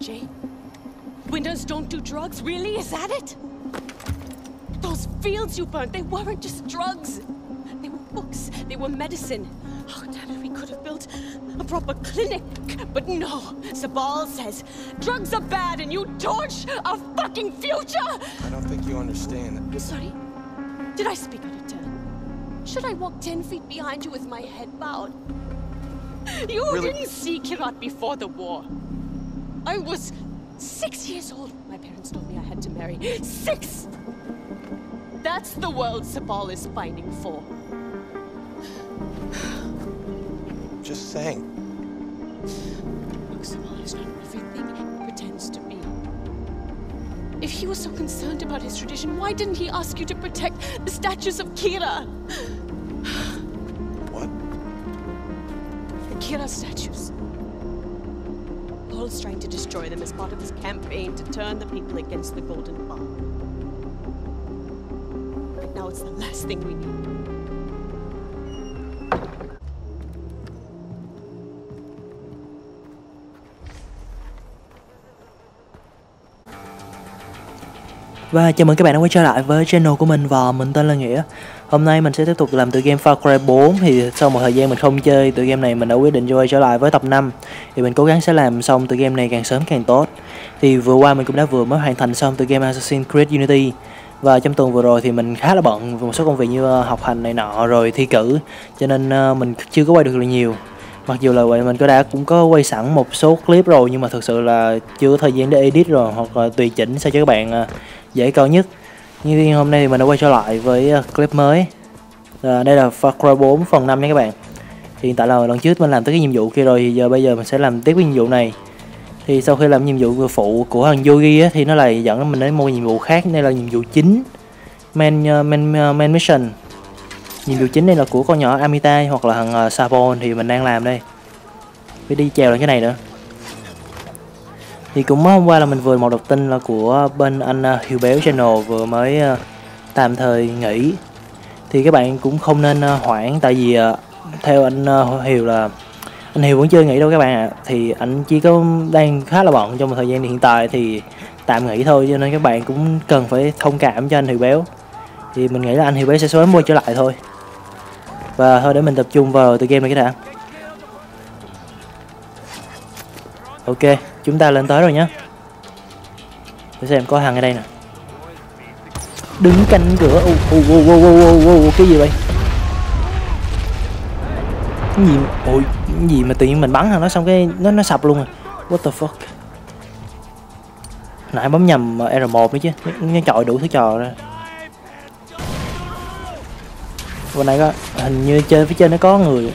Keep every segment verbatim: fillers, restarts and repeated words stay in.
Jay? Winters don't do drugs, really? Is that it? Those fields you burnt, they weren't just drugs. They were books, they were medicine. Oh, damn it, we could have built a proper clinic. But no, Sabal says drugs are bad and you torch our fucking future! I don't think you understand. I'm sorry. Did I speak out of turn? Should I walk ten feet behind you with my head bowed? You Really? didn't see Kirat before the war. I was six years old. My parents told me I had to marry. Six! That's the world Sabal is fighting for. Just saying. Look, Sabal is not everything he pretends to be. If he was so concerned about his tradition, why didn't he ask you to protect the statues of Kira? What? The Kira statues. Paul's trying to destroy them as part of his campaign to turn the people against the Golden Path. But now it's the last thing we need. Và chào mừng các bạn đã quay trở lại với channel của mình và mình tên là Nghĩa. Hôm nay mình sẽ tiếp tục làm tựa game Far Cry bốn. Thì sau một thời gian mình không chơi tựa game này, mình đã quyết định quay trở lại với tập năm. Thì mình cố gắng sẽ làm xong tựa game này càng sớm càng tốt. Thì vừa qua mình cũng đã vừa mới hoàn thành xong tựa game Assassin's Creed Unity. Và trong tuần vừa rồi thì mình khá là bận với một số công việc như học hành này nọ rồi thi cử, cho nên mình chưa có quay được nhiều. Mặc dù là vậy mình có đã cũng có quay sẵn một số clip rồi, nhưng mà thực sự là chưa có thời gian để edit rồi hoặc là tùy chỉnh sao cho các bạn dễ coi nhất. Nhưng hôm nay thì mình đã quay trở lại với clip mới. À, đây là Far Cry bốn phần năm nha các bạn. Thì hiện tại là lần trước mình làm tới cái nhiệm vụ kia rồi, thì giờ bây giờ mình sẽ làm tiếp cái nhiệm vụ này. Thì sau khi làm nhiệm vụ phụ của thằng Yogi á, thì nó lại dẫn mình đến một nhiệm vụ khác. Đây là nhiệm vụ chính, main, main, main mission. Nhiệm vụ chính đây là của con nhỏ Amitai hoặc là thằng uh, Sabon thì mình đang làm đây. Phải đi chèo lên cái này nữa. Thì cũng hôm qua là mình vừa một đọc tin là của bên anh uh, Hiếu Béo Channel vừa mới uh, tạm thời nghỉ. Thì các bạn cũng không nên uh, hoảng, tại vì uh, theo anh uh, Hiếu là anh Hiếu vẫn chưa nghỉ đâu các bạn ạ. À. Thì anh chỉ có đang khá là bận trong một thời gian hiện tại thì tạm nghỉ thôi, cho nên các bạn cũng cần phải thông cảm cho anh Hiếu Béo. Thì mình nghĩ là anh Hiếu Béo sẽ sớm quay trở lại thôi. Và thôi để mình tập trung vào tựa game này cái đã. Ok, chúng ta lên tới rồi nhé. Để xem có thằng ở đây nè. Đứng canh cửa. Ồ, ồ, ồ, ồ, ồ, ồ, cái gì vậy? Cái gì? Ôi, cái gì mà tự nhiên mình bắn thằng nó xong cái nó nó sập luôn rồi. What the fuck? Nãy bấm nhầm R một nữa chứ. Nó chọi đủ thứ trò ra. Bên này có hình như trên phía trên nó có người.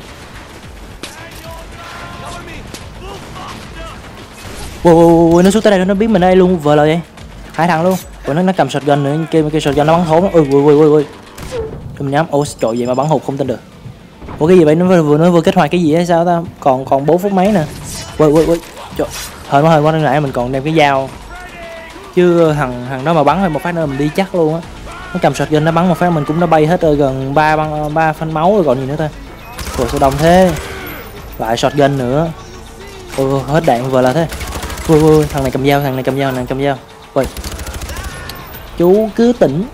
Wow, wow, wow, nó xuống tới đây nó biết mình đây luôn, vờ là vậy. Hai thằng luôn. Rồi nó nó cầm shotgun nữa, kia cái shotgun nó bắn thốn. Ui ui ui ui. Mình nhắm. Ôi trời, vậy mà bắn hụt không tin được. Ủa cái gì vậy, nó vừa nó vừa kích hoạt cái gì hay sao ta? Còn còn bốn phút mấy nè. Ui ui ui. Trời. Hơi hơi quá nãy mình còn đem cái dao. Chứ thằng thằng đó mà bắn hơi một phát nữa mình đi chắc luôn á. Nó cầm shotgun nó bắn một phát mình cũng đã bay hết rồi, gần ba băng ba phân máu rồi còn gì nữa ta. Ủa sao đông thế? Lại shotgun nữa. Ôi hết đạn vừa là thế. Ui ui thằng này cầm dao, thằng này cầm dao, thằng này cầm dao. Ui. Chú cứ tỉnh.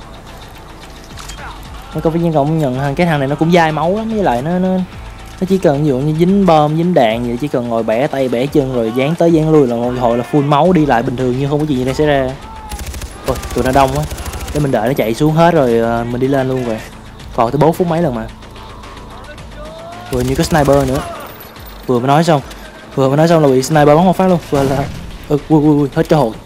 Nó có phải nhân công nhận thằng cái thằng này nó cũng dai máu lắm, với lại nó nó nó chỉ cần ví dụ như dính bom dính đạn vậy, chỉ cần ngồi bẻ tay bẻ chân rồi dán tới dán lui là một hồi là full máu, đi lại bình thường như không có gì đây xảy ra. Ôi tụi nó đông quá. Để mình đợi nó chạy xuống hết rồi mình đi lên luôn rồi. Còn tới bốn phút mấy lần mà. Vừa như có sniper nữa. Vừa mới nói xong. Vừa mới nói xong là bị sniper bắn một phát luôn. Vừa là ừ, ui, ui, ui, hết cho hồn.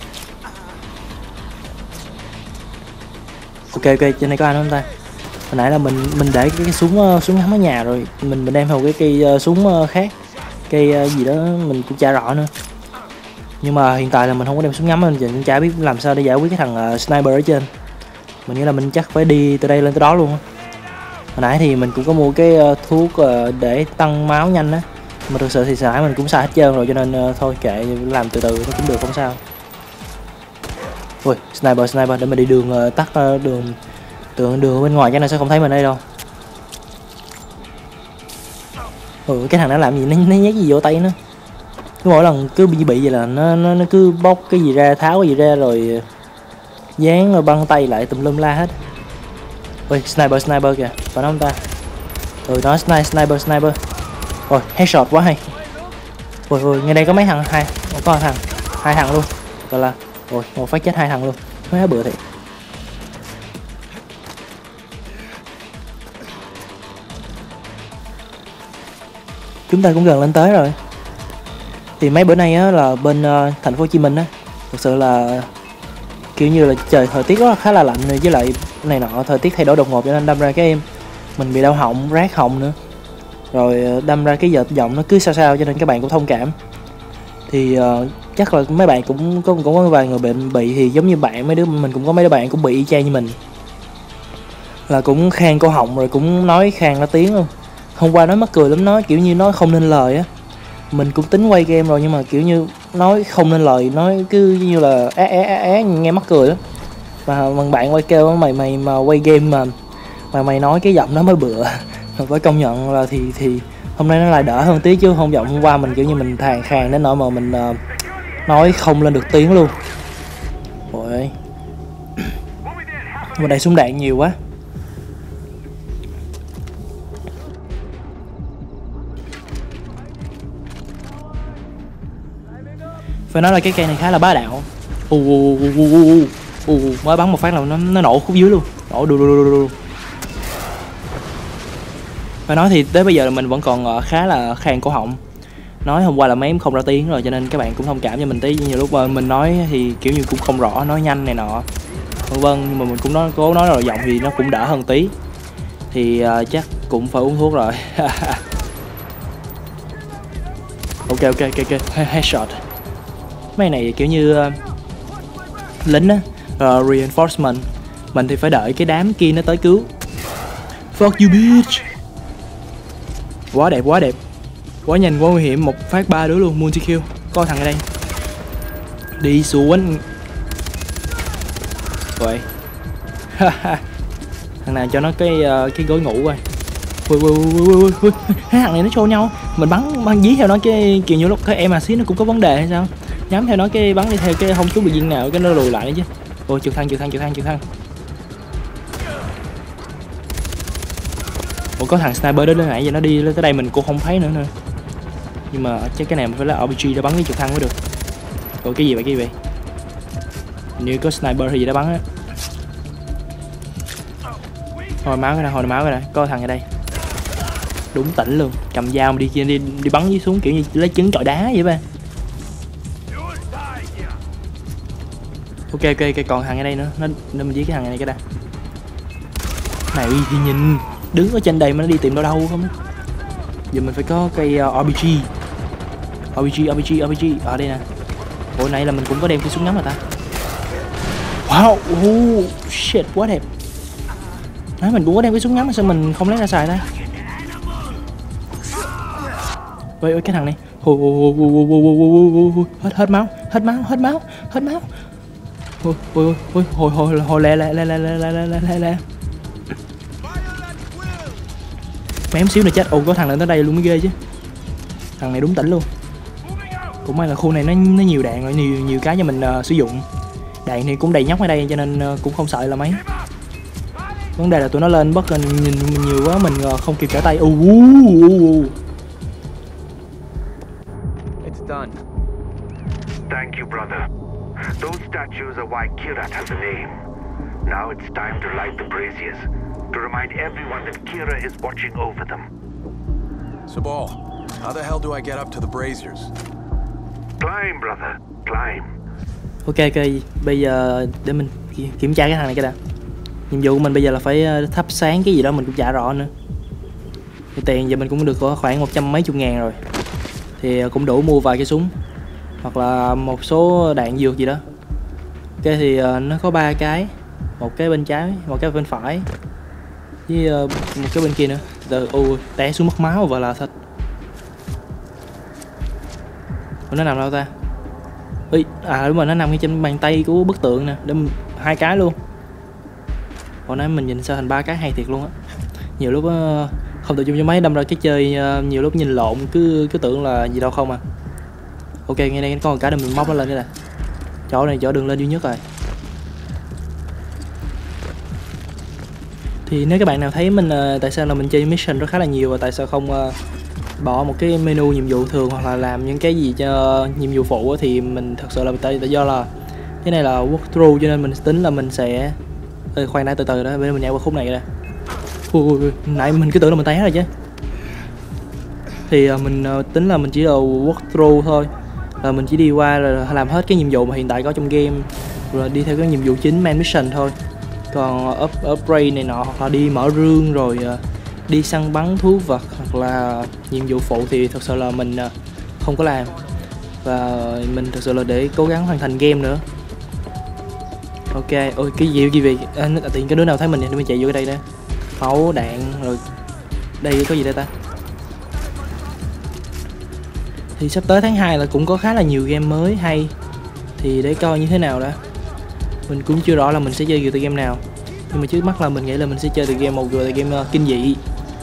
Ok ok, trên này có ai nữa không ta? Hồi nãy là mình mình để cái, cái súng súng ngắm ở nhà rồi. Mình mình đem theo cái cây uh, súng uh, khác. Cây uh, gì đó mình cũng chả rõ nữa. Nhưng mà hiện tại là mình không có đem súng ngắm, mình cũng chả biết làm sao để giải quyết cái thằng uh, sniper ở trên. Mình nghĩ là mình chắc phải đi từ đây lên tới đó luôn á. Hồi nãy thì mình cũng có mua cái uh, thuốc uh, để tăng máu nhanh á. Mà thực sự thì nãy mình cũng xài hết trơn rồi, cho nên uh, thôi kệ, làm từ từ nó cũng được, không sao. Ui, sniper sniper, để mình đi đường uh, tắt uh, đường đường đường bên ngoài, chắc là sẽ không thấy mình đây đâu. Ừ, cái thằng nó làm gì, nó, nó nhét gì vô tay nó. cứ mỗi lần cứ bị bị vậy là nó nó nó cứ bóc cái gì ra, tháo cái gì ra rồi dán rồi băng tay lại tùm lum la hết. Ôi sniper sniper kìa, phải không ta? Ừ nó sniper sniper sniper. Ôi headshot quá hay. Ôi ôi ngay đây có mấy thằng, hai có thằng hai thằng luôn, gọi là ôi một phát chết hai thằng luôn, quá bựa thiệt. Chúng ta cũng gần lên tới rồi. Thì mấy bữa nay á là bên uh, thành phố Hồ Chí Minh á, thực sự là kiểu như là trời thời tiết đó khá là lạnh, với lại này nọ thời tiết thay đổi đột ngột cho nên đâm ra cái em mình bị đau họng, rát họng nữa, rồi đâm ra cái giọng giọng nó cứ sao sao, cho nên các bạn cũng thông cảm. Thì uh, chắc là mấy bạn cũng có cũng có vài người bệnh bị, thì giống như bạn mấy đứa mình cũng có mấy đứa bạn cũng bị y chang như mình, là cũng khan cổ họng rồi cũng nói khan nó tiếng luôn. Hôm qua nói mắc cười lắm, nói kiểu như nói không nên lời á. Mình cũng tính quay game rồi nhưng mà kiểu như nói không nên lời, nói cứ như là á á á á nghe mắc cười lắm. Mà bằng bạn quay kêu mày mày mà quay game mà mà mày nói cái giọng đó mới bựa. Phải công nhận là thì thì hôm nay nó lại đỡ hơn tí, chứ không giọng hôm qua mình kiểu như mình thàn khàn đến nỗi mà mình uh, nói không lên được tiếng luôn. Ôi mà đây súng đạn nhiều quá. Phải nói là cái cây này khá là bá đạo. u u u u u mới bắn một phát là nó nó nổ khúc dưới luôn, nổ đu đu đu đu. Phải nói thì tới bây giờ là mình vẫn còn khá là khàn cổ họng. Nói hôm qua là mấy em không ra tiếng rồi, cho nên các bạn cũng thông cảm cho mình tí. Nhiều lúc mình nói thì kiểu như cũng không rõ, nói nhanh này nọ vân vân, nhưng mà mình cũng nói cố nói rồi giọng thì nó cũng đỡ hơn tí. Thì uh, chắc cũng phải uống thuốc rồi. Ok ok ok ok headshot. Mấy này kiểu như uh, lính á, uh, reinforcement, mình thì phải đợi cái đám kia nó tới cứu. Fuck you bitch. Quá đẹp quá đẹp, quá nhanh quá nguy hiểm, một phát ba đứa luôn, multi kill. Có thằng ở đây đi xuống vậy. Thằng nào cho nó cái uh, cái gối ngủ coi. Ui ui ui ui ui, hai thằng này nó xô nhau, mình bắn bắn dí theo nó cái kiểu như lúc cái em assist nó cũng có vấn đề hay sao, nhắm theo nó cái bắn đi theo cái không trúng được viên nào cái nó lùi lại nữa chứ. Ôi trực thăng trực thăng trực thăng trực thăng. Ủa có thằng sniper đó, đến nãy giờ nó đi tới đây mình cũng không thấy nữa nữa. Nhưng mà chắc cái này mình phải lấy rờ pê giê để bắn cái trực thăng mới được. Ủa cái gì vậy cái gì vậy? Như có sniper hay gì đó bắn á. Hồi máu cái này, hồi máu cái này, có thằng ở đây. Đúng tỉnh luôn, cầm dao mà đi đi đi bắn dưới xuống kiểu như lấy trứng chọi đá vậy ba. Ok ok ok, còn thằng ở đây nữa, nó nó mình giết cái thằng này cái đã. Này thì nhìn đứng ở trên đây mà nó đi tìm đâu đâu không. Giờ mình phải có cây uh, rờ pê giê. rờ pê giê rờ pê giê rờ pê giê ở đây nè. Hồi nãy là mình cũng có đem cái súng ngắm mà ta. Wow, oh, shit quá đẹp. Đấy, mình cũng có đem cái súng ngắm mà sao mình không lấy ra xài ta. Ôi ôi cái thằng này. Ôi, ôi, ôi, ôi, ôi, ôi, ôi, hết hết máu, hết máu, hết máu, hết máu. Ôi ôi ôi hồi hồi hồi lẹ lẹ lẹ lẹ lẹ lẹ lẹ lẹ lẹ. Mém xíu nữa chết. Ồ có thằng này tới đây luôn mới ghê chứ. Thằng này đúng tỉnh luôn. Cũng may là khu này nó nó nhiều đạn rồi, nhiều nhiều cái cho mình uh, sử dụng. Đạn thì cũng đầy nhóc ở đây cho nên uh, cũng không sợ là mấy. Vấn đề là tụi nó lên bất nhìn, nhìn nhiều quá mình uh, không kịp trả tay. Uh, uh, uh. It's done. Thank you, brother. Those statues are why Kyrat has a name. Now it's time to light the braziers, to remind everyone that Kira is watching over them. Sabal, how the hell do I get up to the braziers? Climb, brother, climb. Ok ok, bây giờ để mình kiểm tra cái thằng này cái đã. Nhiệm vụ của mình bây giờ là phải thắp sáng cái gì đó mình cũng chả rõ nữa. Cái tiền giờ mình cũng được có khoảng một trăm mấy chục ngàn rồi, thì cũng đủ mua vài cái súng hoặc là một số đạn dược gì đó. Ok thì uh, nó có ba cái, một cái bên trái, một cái bên phải, với uh, một cái bên kia nữa. Từ ui té xuống mất máu và là thật. Ủa, nó nằm đâu ta? Ui, à đúng rồi, nó nằm ngay trên bàn tay của bức tượng nè, để hai cái luôn. Hồi nãy mình nhìn sao thành ba cái hay thiệt luôn á. Nhiều lúc uh, không tập trung cho máy đâm ra cái chơi uh, nhiều lúc nhìn lộn cứ cứ tưởng là gì đâu không à. Ok, ngay đây có một cái để mình móc nó lên đây nè. Chỗ này chỗ đường lên duy nhất rồi. Thì nếu các bạn nào thấy mình uh, tại sao là mình chơi mission rất khá là nhiều và tại sao không uh, bỏ một cái menu nhiệm vụ thường hoặc là làm những cái gì cho uh, nhiệm vụ phụ thì mình thật sự là tại, tại do là cái này là walkthrough cho nên mình tính là mình sẽ Ê, khoan đã, từ từ đó, bên mình nhảy qua khúc này ra. Ui, ui, ui, nãy mình cứ tưởng là mình té rồi chứ. Thì uh, mình uh, tính là mình chỉ là walkthrough thôi, là mình chỉ đi qua là làm hết cái nhiệm vụ mà hiện tại có trong game rồi đi theo cái nhiệm vụ chính main mission thôi. Còn up upgrade này nọ hoặc là đi mở rương rồi uh, đi săn bắn thú vật hoặc là nhiệm vụ phụ thì thật sự là mình uh, không có làm, và mình thật sự là để cố gắng hoàn thành game nữa. Ok, ôi cái gì gì vậy? À, tiện cái đứa nào thấy mình thì mình chạy vô cái đây đó. Máu đạn rồi. Đây có gì đây ta? Thì sắp tới tháng hai là cũng có khá là nhiều game mới hay. Thì để coi như thế nào đã. Mình cũng chưa rõ là mình sẽ chơi từ game nào. Nhưng mà trước mắt là mình nghĩ là mình sẽ chơi từ game một vừa từ game uh, kinh dị.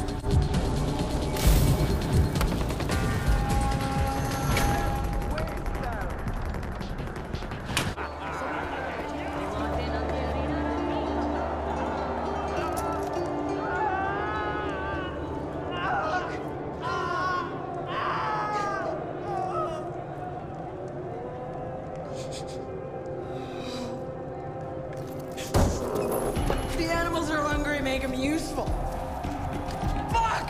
The animals are hungry, make them useful. Fuck!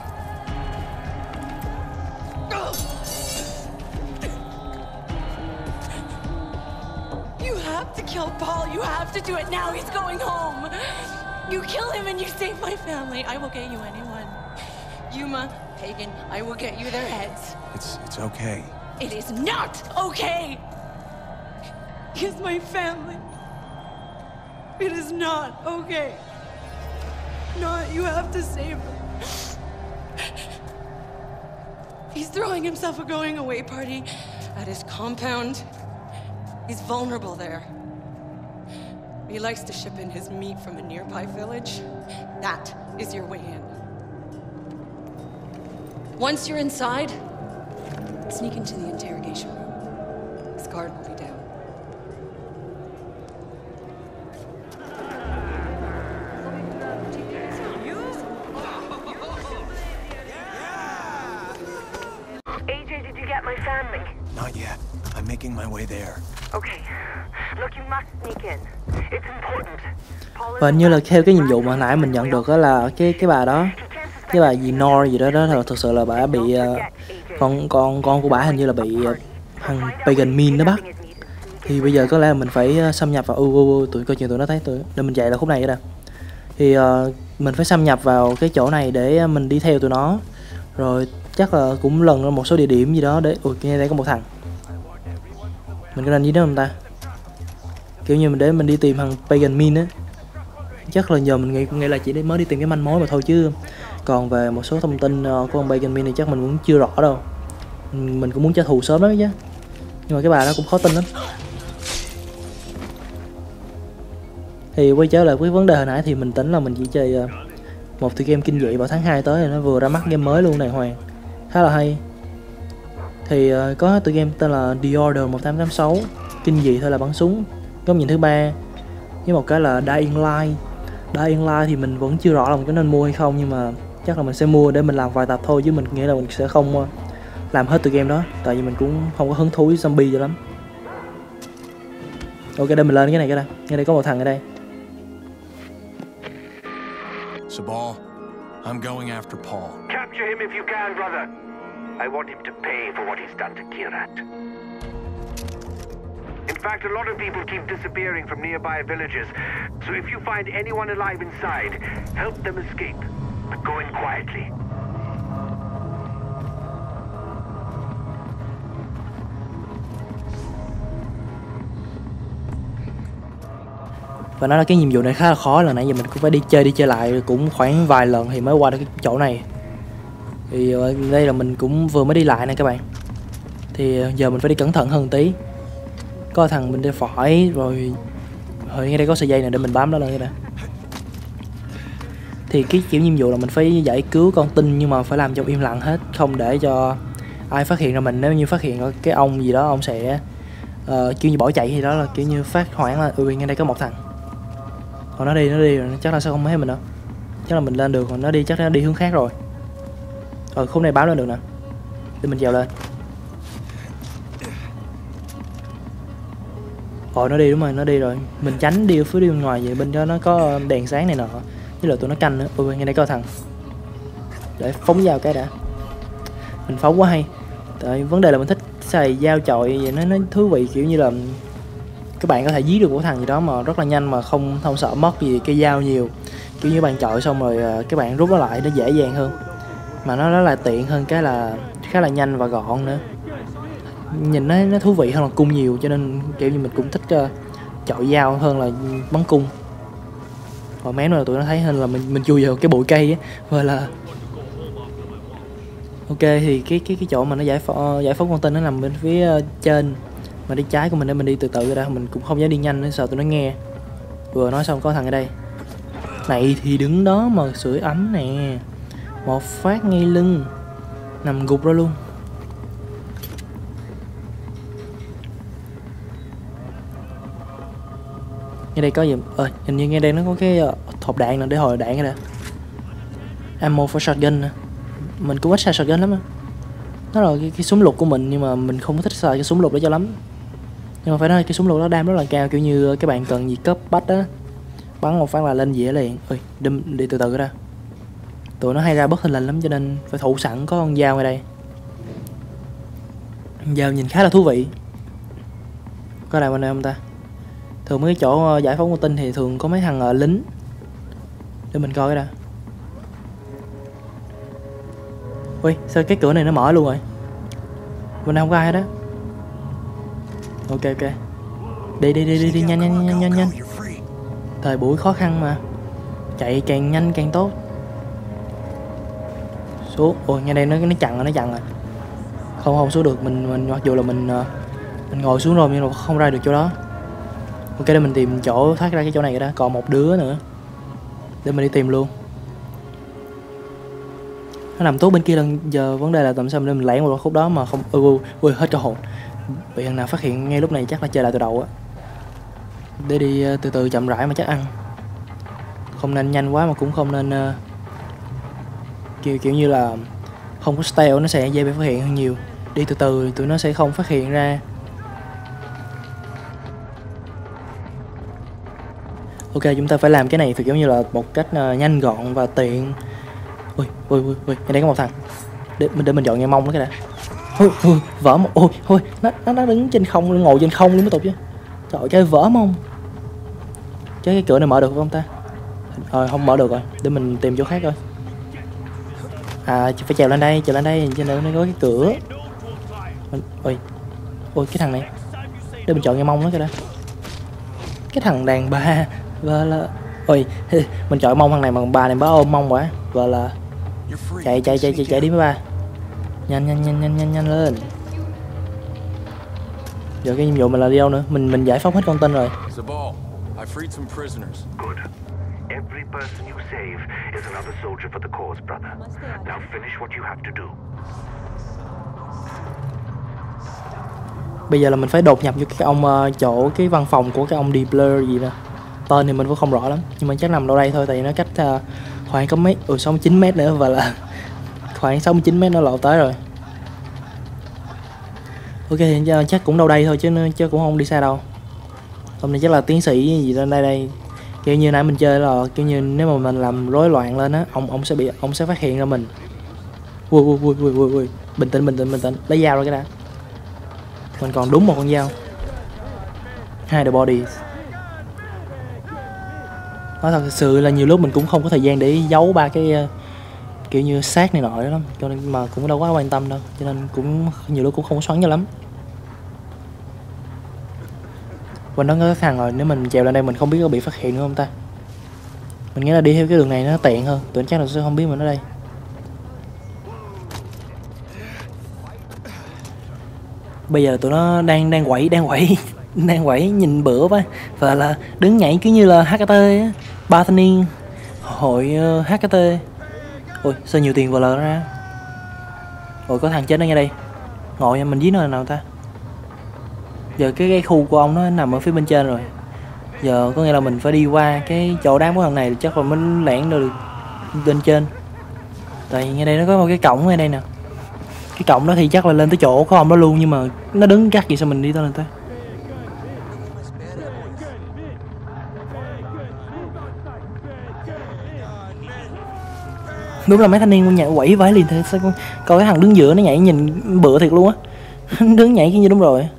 You have to kill Paul. You have to do it now. He's going home. You kill him and you save my family. I will get you anyone. Yuma, Pagan, I will get you their heads. It's it's okay. It is not okay! He's my family. It is not okay. Not, you have to save him. He's throwing himself a going away party at his compound. He's vulnerable there. He likes to ship in his meat from a nearby village. That is your way in. Once you're inside, sneak into the interrogation room. His guard will be down. A J, did you get my family? Not yet. I'm making my way there. Okay. Look, you must sneak in. It's important. Paul is Và như là theo cái nhiệm vụ mà nãy mình nhận được đó là cái cái bà đó, cái bà gì Nor gì đó đó là thực sự là bà bị uh, con con con của bà hình như là bị uh, thằng Pagan Min nó bắt. Thì bây giờ có lẽ là mình phải uh, xâm nhập vào u u tụi coi chừng tụi nó thấy tụi nên mình chạy là khúc này nè. Thì uh, mình phải xâm nhập vào cái chỗ này để mình đi theo tụi nó. Rồi chắc là cũng lần ra một số địa điểm gì đó để ui ngay đây có một thằng. Mình có nên gì đó không ta? Kiểu như mình để mình đi tìm thằng Pagan Min á. Chắc là giờ mình nghĩ nghĩ là chỉ để mới đi tìm cái manh mối mà thôi chứ còn về một số thông tin uh, của ông Pagan Min thì chắc mình cũng chưa rõ đâu. Mình cũng muốn trả thù sớm đó chứ. Nhưng mà cái bà đó cũng khó tin lắm. Thì quay trở lại với vấn đề hồi nãy thì mình tính là mình chỉ chơi uh, một tựa game kinh dị vào tháng hai tới, nó vừa ra mắt game mới luôn đàng hoàng, khá là hay. Thì uh, có tựa game tên là The Order một tám tám sáu, kinh dị thôi là bắn súng, góc nhìn thứ ba, với một cái là Dying Light. Dying Light thì mình vẫn chưa rõ là mình có nên mua hay không, nhưng mà chắc là mình sẽ mua để mình làm vài tập thôi, chứ mình nghĩ là mình sẽ không uh, làm hết tựa game đó, tại vì mình cũng không có hứng thú với zombie cho lắm. Ok, đây mình lên cái này cái đây, ngay đây có một thằng ở đây. Sabal, I'm going after Paul. Capture him if you can, brother. I want him to pay for what he's done to Kirat. In fact, a lot of people keep disappearing from nearby villages, so if you find anyone alive inside, help them escape, but go in quietly. Và nó là cái nhiệm vụ này khá là khó, lần nãy giờ mình cũng phải đi chơi đi chơi lại cũng khoảng vài lần thì mới qua được cái chỗ này. Thì đây là mình cũng vừa mới đi lại nè các bạn. Thì giờ mình phải đi cẩn thận hơn tí. Có thằng bên đây phải rồi. Hồi ngay đây có sợi dây này để mình bám nó lên cái nè. Thì cái kiểu nhiệm vụ là mình phải giải cứu con tin nhưng mà phải làm trong im lặng hết, không để cho ai phát hiện ra mình, nếu như phát hiện có cái ông gì đó ông sẽ uh, kiểu như bỏ chạy thì đó là kiểu như phát hoảng là ui ngay đây có một thằng. Còn nó đi nó đi rồi chắc là sao không thấy mình đâu, chắc là mình lên được, còn nó đi chắc nó đi hướng khác rồi. Ờ khúc này báo lên được nè, để mình trèo lên. Ồ nó đi đúng rồi, nó đi rồi. Mình tránh đi ở phía đi bên ngoài vậy, bên đó nó có đèn sáng này nọ, với lại tụi nó canh nữa. Ui ngay đây có thằng, để phóng dao cái đã. Mình phóng quá hay, tại vấn đề là mình thích xài dao chọi vậy, nó nó thú vị, kiểu như là các bạn có thể giết được của thằng gì đó mà rất là nhanh mà không không sợ mất gì cây dao nhiều, kiểu như bạn chọi xong rồi các bạn rút nó lại nó dễ dàng hơn, mà nó rất là tiện hơn cái là khá là nhanh và gọn nữa, nhìn nó nó thú vị hơn là cung nhiều, cho nên kiểu như mình cũng thích uh, chọi dao hơn là bắn cung. Còn mém là tụi nó thấy hơn là mình mình chui vào cái bụi cây á, và là ok. Thì cái cái cái chỗ mà nó giải phóng giải phóng con tin nó nằm bên phía uh, trên, mà đi trái của mình để mình đi từ từ ra, mình cũng không dám đi nhanh nữa sợ tụi nó nghe. Vừa nói xong có thằng ở đây này thì đứng đó mà sưởi ấm nè, một phát ngay lưng nằm gục ra luôn. Ngay đây có gì ờ hình như ngay đây nó có cái uh, hộp đạn nè, để hồi đạn cái nè, ammo for shotgun nè. Mình cũng ít xài shotgun lắm á, nó là cái, cái súng lục của mình, nhưng mà mình không có thích xài cái súng lục đó cho lắm. Nhưng mà phải nói cái súng lục đó đam rất là cao, kiểu như các bạn cần gì cấp bách á, bắn một phát là lên dĩa liền. Ui đi, đi từ từ ra, tụi nó hay ra bất thình lình lắm, cho nên phải thủ sẵn có con dao ở đây. Dao nhìn khá là thú vị. Có đài bên đây không ta? Thường mấy cái chỗ giải phóng con tin thì thường có mấy thằng uh, lính, để mình coi cái đã. Ui sao cái cửa này nó mở luôn rồi, bên đây không có ai đó. Ok ok, đi đi đi đi đi nhanh nhanh nhanh nhanh nhanh. Thời buổi khó khăn mà, chạy càng nhanh càng tốt. Xuống. Ôi ngay đây nó nó chặn rồi, nó chặn rồi. Không không xuống được, mình mình mặc dù là mình mình ngồi xuống rồi nhưng mà không ra được chỗ đó. Ok để mình tìm chỗ thoát ra cái chỗ này rồi đó, còn một đứa nữa để mình đi tìm luôn. Nó nằm tốt bên kia lần, giờ vấn đề là làm sao mình lẻn vào khúc đó mà không. Ui ui hết cả hồn, bị thằng nào phát hiện ngay lúc này chắc là chơi lại từ đầu á. Để đi từ từ chậm rãi mà chắc ăn, không nên nhanh quá mà cũng không nên uh, kiểu kiểu như là không có stealth, nó sẽ dễ bị phát hiện hơn nhiều. Đi từ từ tụi nó sẽ không phát hiện ra. Ok chúng ta phải làm cái này thì kiểu như là một cách uh, nhanh gọn và tiện. Ui ui ui ui, ở đây có một thằng, để mình để mình dọn nghe mông nó cái đã. Ui ui vỡ một, ui ui nó nó nó đứng trên không, nó ngồi trên không luôn mới tục chứ. Trời ơi, chơi vỡ mông. Chứ cái cửa này mở được không ta? Rồi không mở được rồi, để mình tìm chỗ khác coi. À phải trèo lên đây, trèo lên đây, trên đây nó có cái cửa. Mình, ui ui cái thằng này, để mình chọn nghe mông nó cái đã. Cái thằng đàn bà và là ui mình chọn mông thằng này mà bà này bá ôm mông quá. Và là chạy chạy chạy chạy chạy đi mấy ba, nhanh nhanh nhanh nhanh nhanh nhanh lên. Giờ cái nhiệm vụ mình là đi đâu nữa? Mình mình giải phóng hết con tin rồi. Zabal, I freed some prisoners. Good. Every person you save is another soldier for the cause, brother. Now finish what you have to do. Bây giờ là mình phải đột nhập vô cái ông uh, chỗ cái văn phòng của cái ông đi Blur gì nè. Tên thì mình cũng không rõ lắm, nhưng mà chắc nằm đâu đây thôi, tại vì nó cách uh, khoảng có mấy, ừ sáu mươi chín mét nữa, và là khoảng sáu mươi chín mét nó lọt tới rồi. Ok thì chắc cũng đâu đây thôi chứ chứ cũng không đi xa đâu. Hôm nay chắc là tiến sĩ gì lên đây đây. Kiểu như nãy mình chơi là kiểu như nếu mà mình làm rối loạn lên á, ông ông sẽ bị ông sẽ phát hiện ra mình. Ui ui ui ui ui ui, bình tĩnh bình tĩnh bình tĩnh, lấy dao ra cái đã. Mình còn đúng một con dao. Hai the bodies. Nói thật sự là nhiều lúc mình cũng không có thời gian để giấu ba cái uh, kiểu như xác này nọ đó lắm, cho nên mà cũng đâu quá quan tâm đâu, cho nên cũng nhiều lúc cũng không có xoắn cho lắm. Bên đó có cái thằng rồi, nếu mình trèo lên đây mình không biết có bị phát hiện nữa không ta. Mình nghĩ là đi theo cái đường này nó tiện hơn, tụi chắc là sẽ không biết mình ở đây. Bây giờ tụi nó đang đang quẩy đang quẩy đang quẩy nhìn bữa quá, và là đứng nhảy cứ như là hát ca tê á, ba thanh niên hội uh, hát ca tê. Ôi sao nhiều tiền vào lờ ra. Ôi có thằng chết nó ngay đây. Ngồi mình dí nó là nào ta? Giờ cái cái khu của ông nó nằm ở phía bên trên rồi. Giờ có nghĩa là mình phải đi qua cái chỗ đám của thằng này chắc là mới lẻn được lên trên. Tại ngay đây nó có một cái cổng ngay đây nè. Cái cổng đó thì chắc là lên tới chỗ của ông đó luôn, nhưng mà nó đứng chắc gì sao mình đi tới lên tới. Đúng là mấy thanh niên nhảy quẩy vãi liền thế. Sao con coi cái thằng đứng giữa nó nhảy nhìn bựa thiệt luôn á. Đứng nhảy cái như đúng rồi.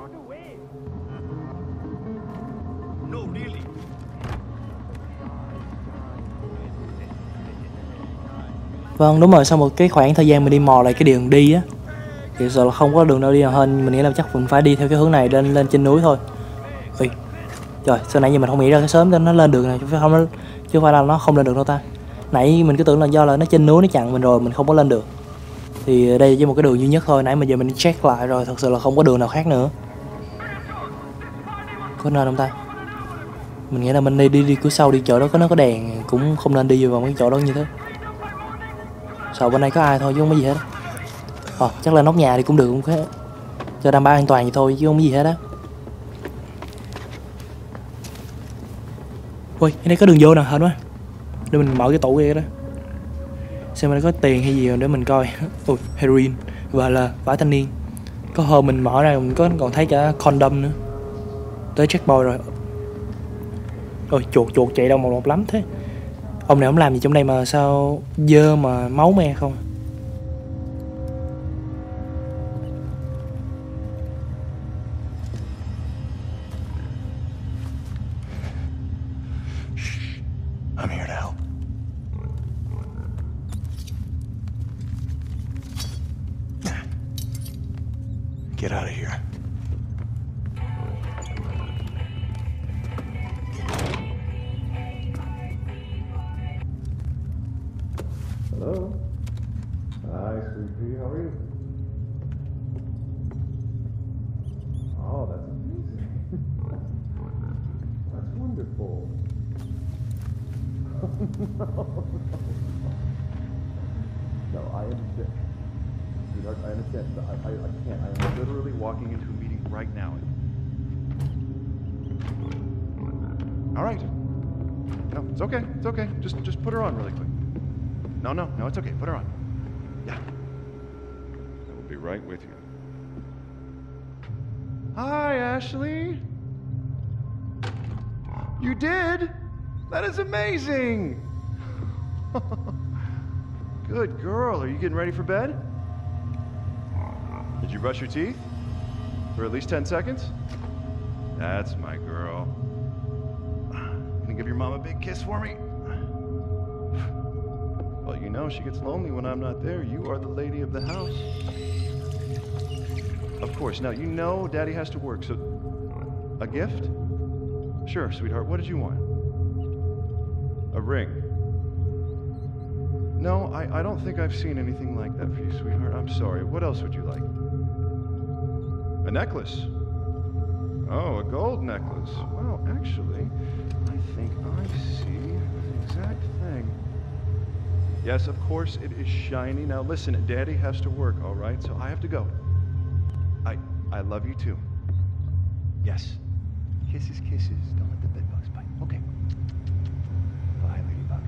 Vâng đúng rồi, sau một cái khoảng thời gian mình đi mò lại cái đường đi á thì sợ là không có đường đâu đi nào hơn. Mình nghĩ là chắc mình phải đi theo cái hướng này lên lên trên núi thôi. Ui, trời, sao nãy giờ mình không nghĩ ra cái sớm nó lên đường này chứ không nó, chứ không phải là nó không lên được đâu ta. Nãy mình cứ tưởng là do là nó trên núi nó chặn mình rồi mình không có lên được. Thì đây chỉ một cái đường duy nhất thôi, nãy mà giờ mình check lại rồi, thật sự là không có đường nào khác nữa. Có nên không ta? Mình nghĩ là mình đi đi đi cửa sau đi, chỗ đó có nó có đèn cũng không nên đi vào mấy chỗ đó như thế. Sợ bên đây có ai thôi chứ không có gì hết. Ờ, chắc là nóc nhà thì cũng được, cũng thế. Cho đảm bảo an toàn vậy thôi chứ không có gì hết á. Ui, cái này có đường vô nè, hên quá. Để mình mở cái tủ kia đó. Xem nó có tiền hay gì để mình coi. Ui, heroin và là vải thanh niên. Có hôm mình mở ra mình có còn thấy cả condom nữa. Tới checkpoint rồi. Ôi, chuột chuột chạy đâu một một lắm thế. Ông này ông làm gì trong đây mà sao dơ mà máu me không? I'm here to help. Get out of here. Hello. Hi, Sweet Pea. How are you? Oh, that's amazing. That's wonderful. No, I understand. Sweetheart, I understand. I, I, I can't. I am literally walking into a meeting right now. All right. No, it's okay. It's okay. Just, just put her on really quick. No, no, no, it's okay. Put her on. Yeah. I will be right with you. Hi, Ashley. You did? That is amazing. Good girl. Are you getting ready for bed? Did you brush your teeth? For at least ten seconds? That's my girl. Can you give your mom a big kiss for me? Well, you know she gets lonely when I'm not there. You are the lady of the house. Of course. Now, you know Daddy has to work, so... A gift? Sure, sweetheart. What did you want? A ring? No, I, I don't think I've seen anything like that for you, sweetheart. I'm sorry. What else would you like? A necklace? Oh, a gold necklace. Well, actually, I think I see the exact thing. Yes, of course, it is shiny. Now listen, Daddy has to work, all right? So I have to go. I I love you too. Yes. Kisses, kisses. Don't let the bed bugs bite. Okay. Bye, Ladybug.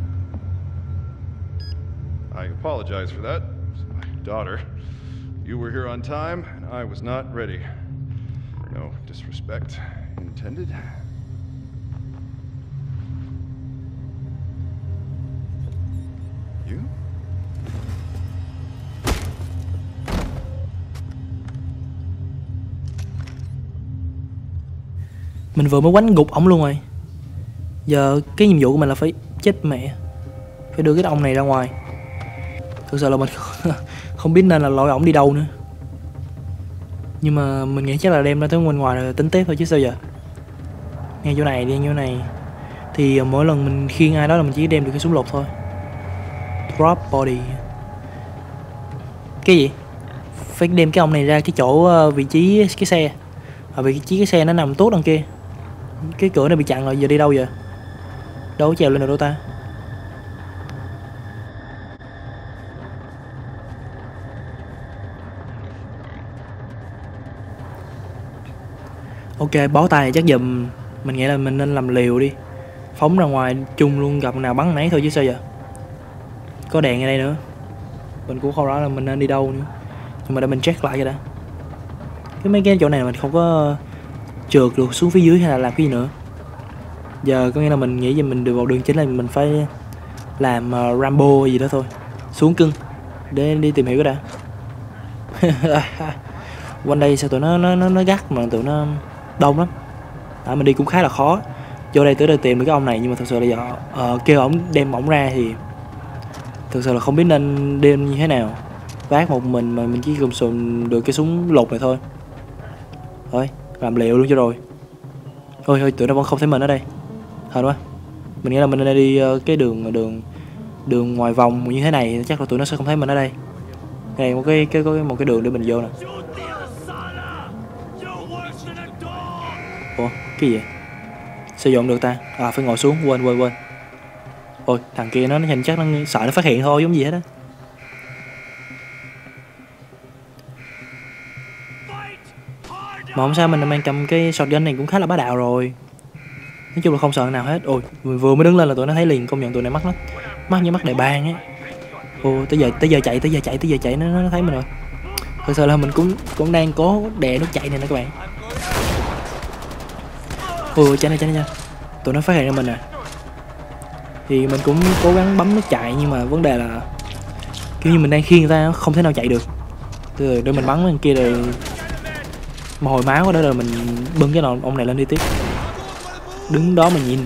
I apologize for that. My daughter. You were here on time, and I was not ready. No disrespect intended. You? Mình vừa mới quánh gục ổng luôn rồi. Giờ cái nhiệm vụ của mình là phải chết mẹ, phải đưa cái ông này ra ngoài. Thực sự là mình không biết nên là lôi ổng đi đâu nữa. Nhưng mà mình nghĩ chắc là đem ra tới bên ngoài rồi tính tiếp thôi chứ sao giờ. Ngay chỗ này đi, chỗ này. Thì mỗi lần mình khiêng ai đó là mình chỉ đem được cái súng lục thôi. Drop body. Cái gì? Phải đem cái ông này ra cái chỗ vị trí cái xe. Ở vị trí cái xe nó nằm tốt đằng kia. Cái cửa này bị chặn rồi, giờ đi đâu giờ? Đâu có trèo lên được đâu ta. Ok, bó tay chắc giùm. Mình nghĩ là mình nên làm liều đi, phóng ra ngoài chung luôn, gặp nào bắn nấy thôi chứ sao giờ. Có đèn ở đây nữa. Mình cũng không rõ là mình nên đi đâu nữa, nhưng mà để mình check lại cho đã. Cái mấy cái chỗ này mình không có trượt được xuống phía dưới hay là làm cái gì nữa. Giờ có nghĩa là mình nghĩ rằng mình được vào đường chính là mình phải làm uh, Rambo gì đó thôi. Xuống cưng để đi tìm hiểu cái đã. Quanh đây sao tụi nó nó nó, nó gắt mà tụi nó đông lắm. À, mình đi cũng khá là khó. Vô đây tới đây tìm được cái ông này, nhưng mà thật sự là giờ uh, kêu ổng đem ổng ra thì thực sự là không biết nên đem như thế nào. Vác một mình mà mình chỉ cầm sùn được cái súng lục này thôi. Thôi làm liệu luôn cho rồi. Ôi ôi, tụi nó vẫn không thấy mình ở đây. Hên quá. Mình nghĩ là mình nên đi uh, cái đường đường đường ngoài vòng như thế này, chắc là tụi nó sẽ không thấy mình ở đây. Đây một cái cái có một cái đường để mình vô nè. Ủa cái gì vậy? Sử dụng được ta? À phải ngồi xuống, quên quên quên. Ôi thằng kia nó nhìn chắc nó sợ nó phát hiện thôi giống gì hết á. Mà không sao, mình mang cầm cái shotgun này cũng khá là bá đạo rồi. Nói chung là không sợ nào hết. Ôi vừa mới đứng lên là tụi nó thấy liền, công nhận tụi này mắt lắm. Mắt như mắt đại bàng ấy. Ồ tới giờ tới giờ chạy tới giờ chạy tới giờ chạy nó nó thấy mình rồi. Thật sự là mình cũng cũng đang cố đè nút chạy này nè các bạn. Ôi chạy này chạy này, tụi nó phát hiện ra mình à. Thì mình cũng cố gắng bấm nút chạy, nhưng mà vấn đề là kiểu như mình đang khiêng người ta không thể nào chạy được. Từ để mình bắn bên kia rồi mà hồi máu đó rồi mình bưng cái nồi ông này lên đi tiếp. Đứng đó mình nhìn.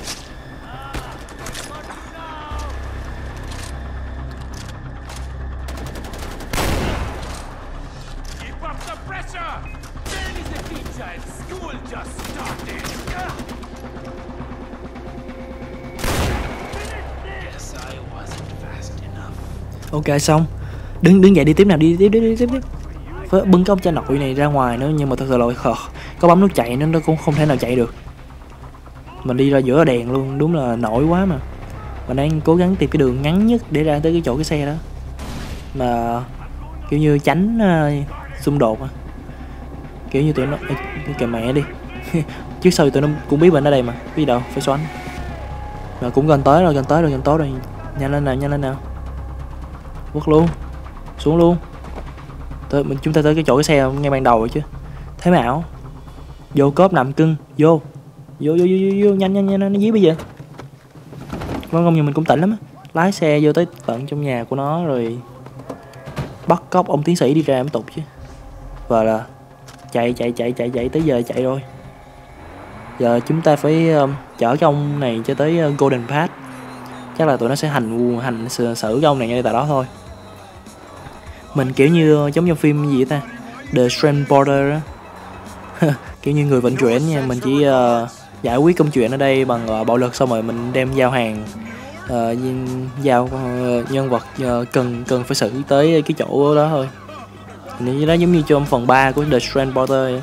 Ok xong, đứng đứng dậy đi tiếp nào, đi tiếp đi tiếp tiếp tiếp. Phải bưng cái ông cha nội này ra ngoài nữa, nhưng mà thật sự là khờ, có bấm nút chạy nó nó cũng không thể nào chạy được. Mình đi ra giữa đèn luôn, đúng là nổi quá mà. Mình đang cố gắng tìm cái đường ngắn nhất để ra tới cái chỗ cái xe đó, mà kiểu như tránh uh, xung đột à. Kiểu như tụi nó kìa mẹ đi. Trước sau tụi nó cũng biết mình ở đây mà, biết đâu phải xoắn. Mà cũng gần tới rồi, gần tới rồi, gần tới rồi. Nhanh lên nào, nhanh lên nào. Quất luôn, xuống luôn. Tới, mình chúng ta tới cái chỗ cái xe ngay ban đầu rồi chứ. Thế mà ảo. Vô cốp nằm cưng, vô. Vô vô vô vô, vô. nhanh nhanh nhanh nó dí bây giờ. Vâng không, nhưng mình cũng tỉnh lắm á. Lái xe vô tới tận trong nhà của nó rồi bắt cóc ông tiến sĩ đi ra mới tục chứ. Và là chạy chạy chạy chạy chạy tới giờ chạy rồi. Giờ chúng ta phải um, chở cái ông này cho tới uh, Golden Path. Chắc là tụi nó sẽ hành hành xử, xử cái ông này ngay tại đó thôi. Mình kiểu như uh, giống trong phim gì ta, The Strange Border á. Kiểu như người vận chuyển nha. Mình chỉ uh, giải quyết công chuyện ở đây bằng uh, bạo lực, xong rồi mình đem giao hàng, uh, giao uh, nhân vật uh, cần cần phải xử tới cái chỗ đó thôi. Như đó giống như trong phần ba của The Strange Border.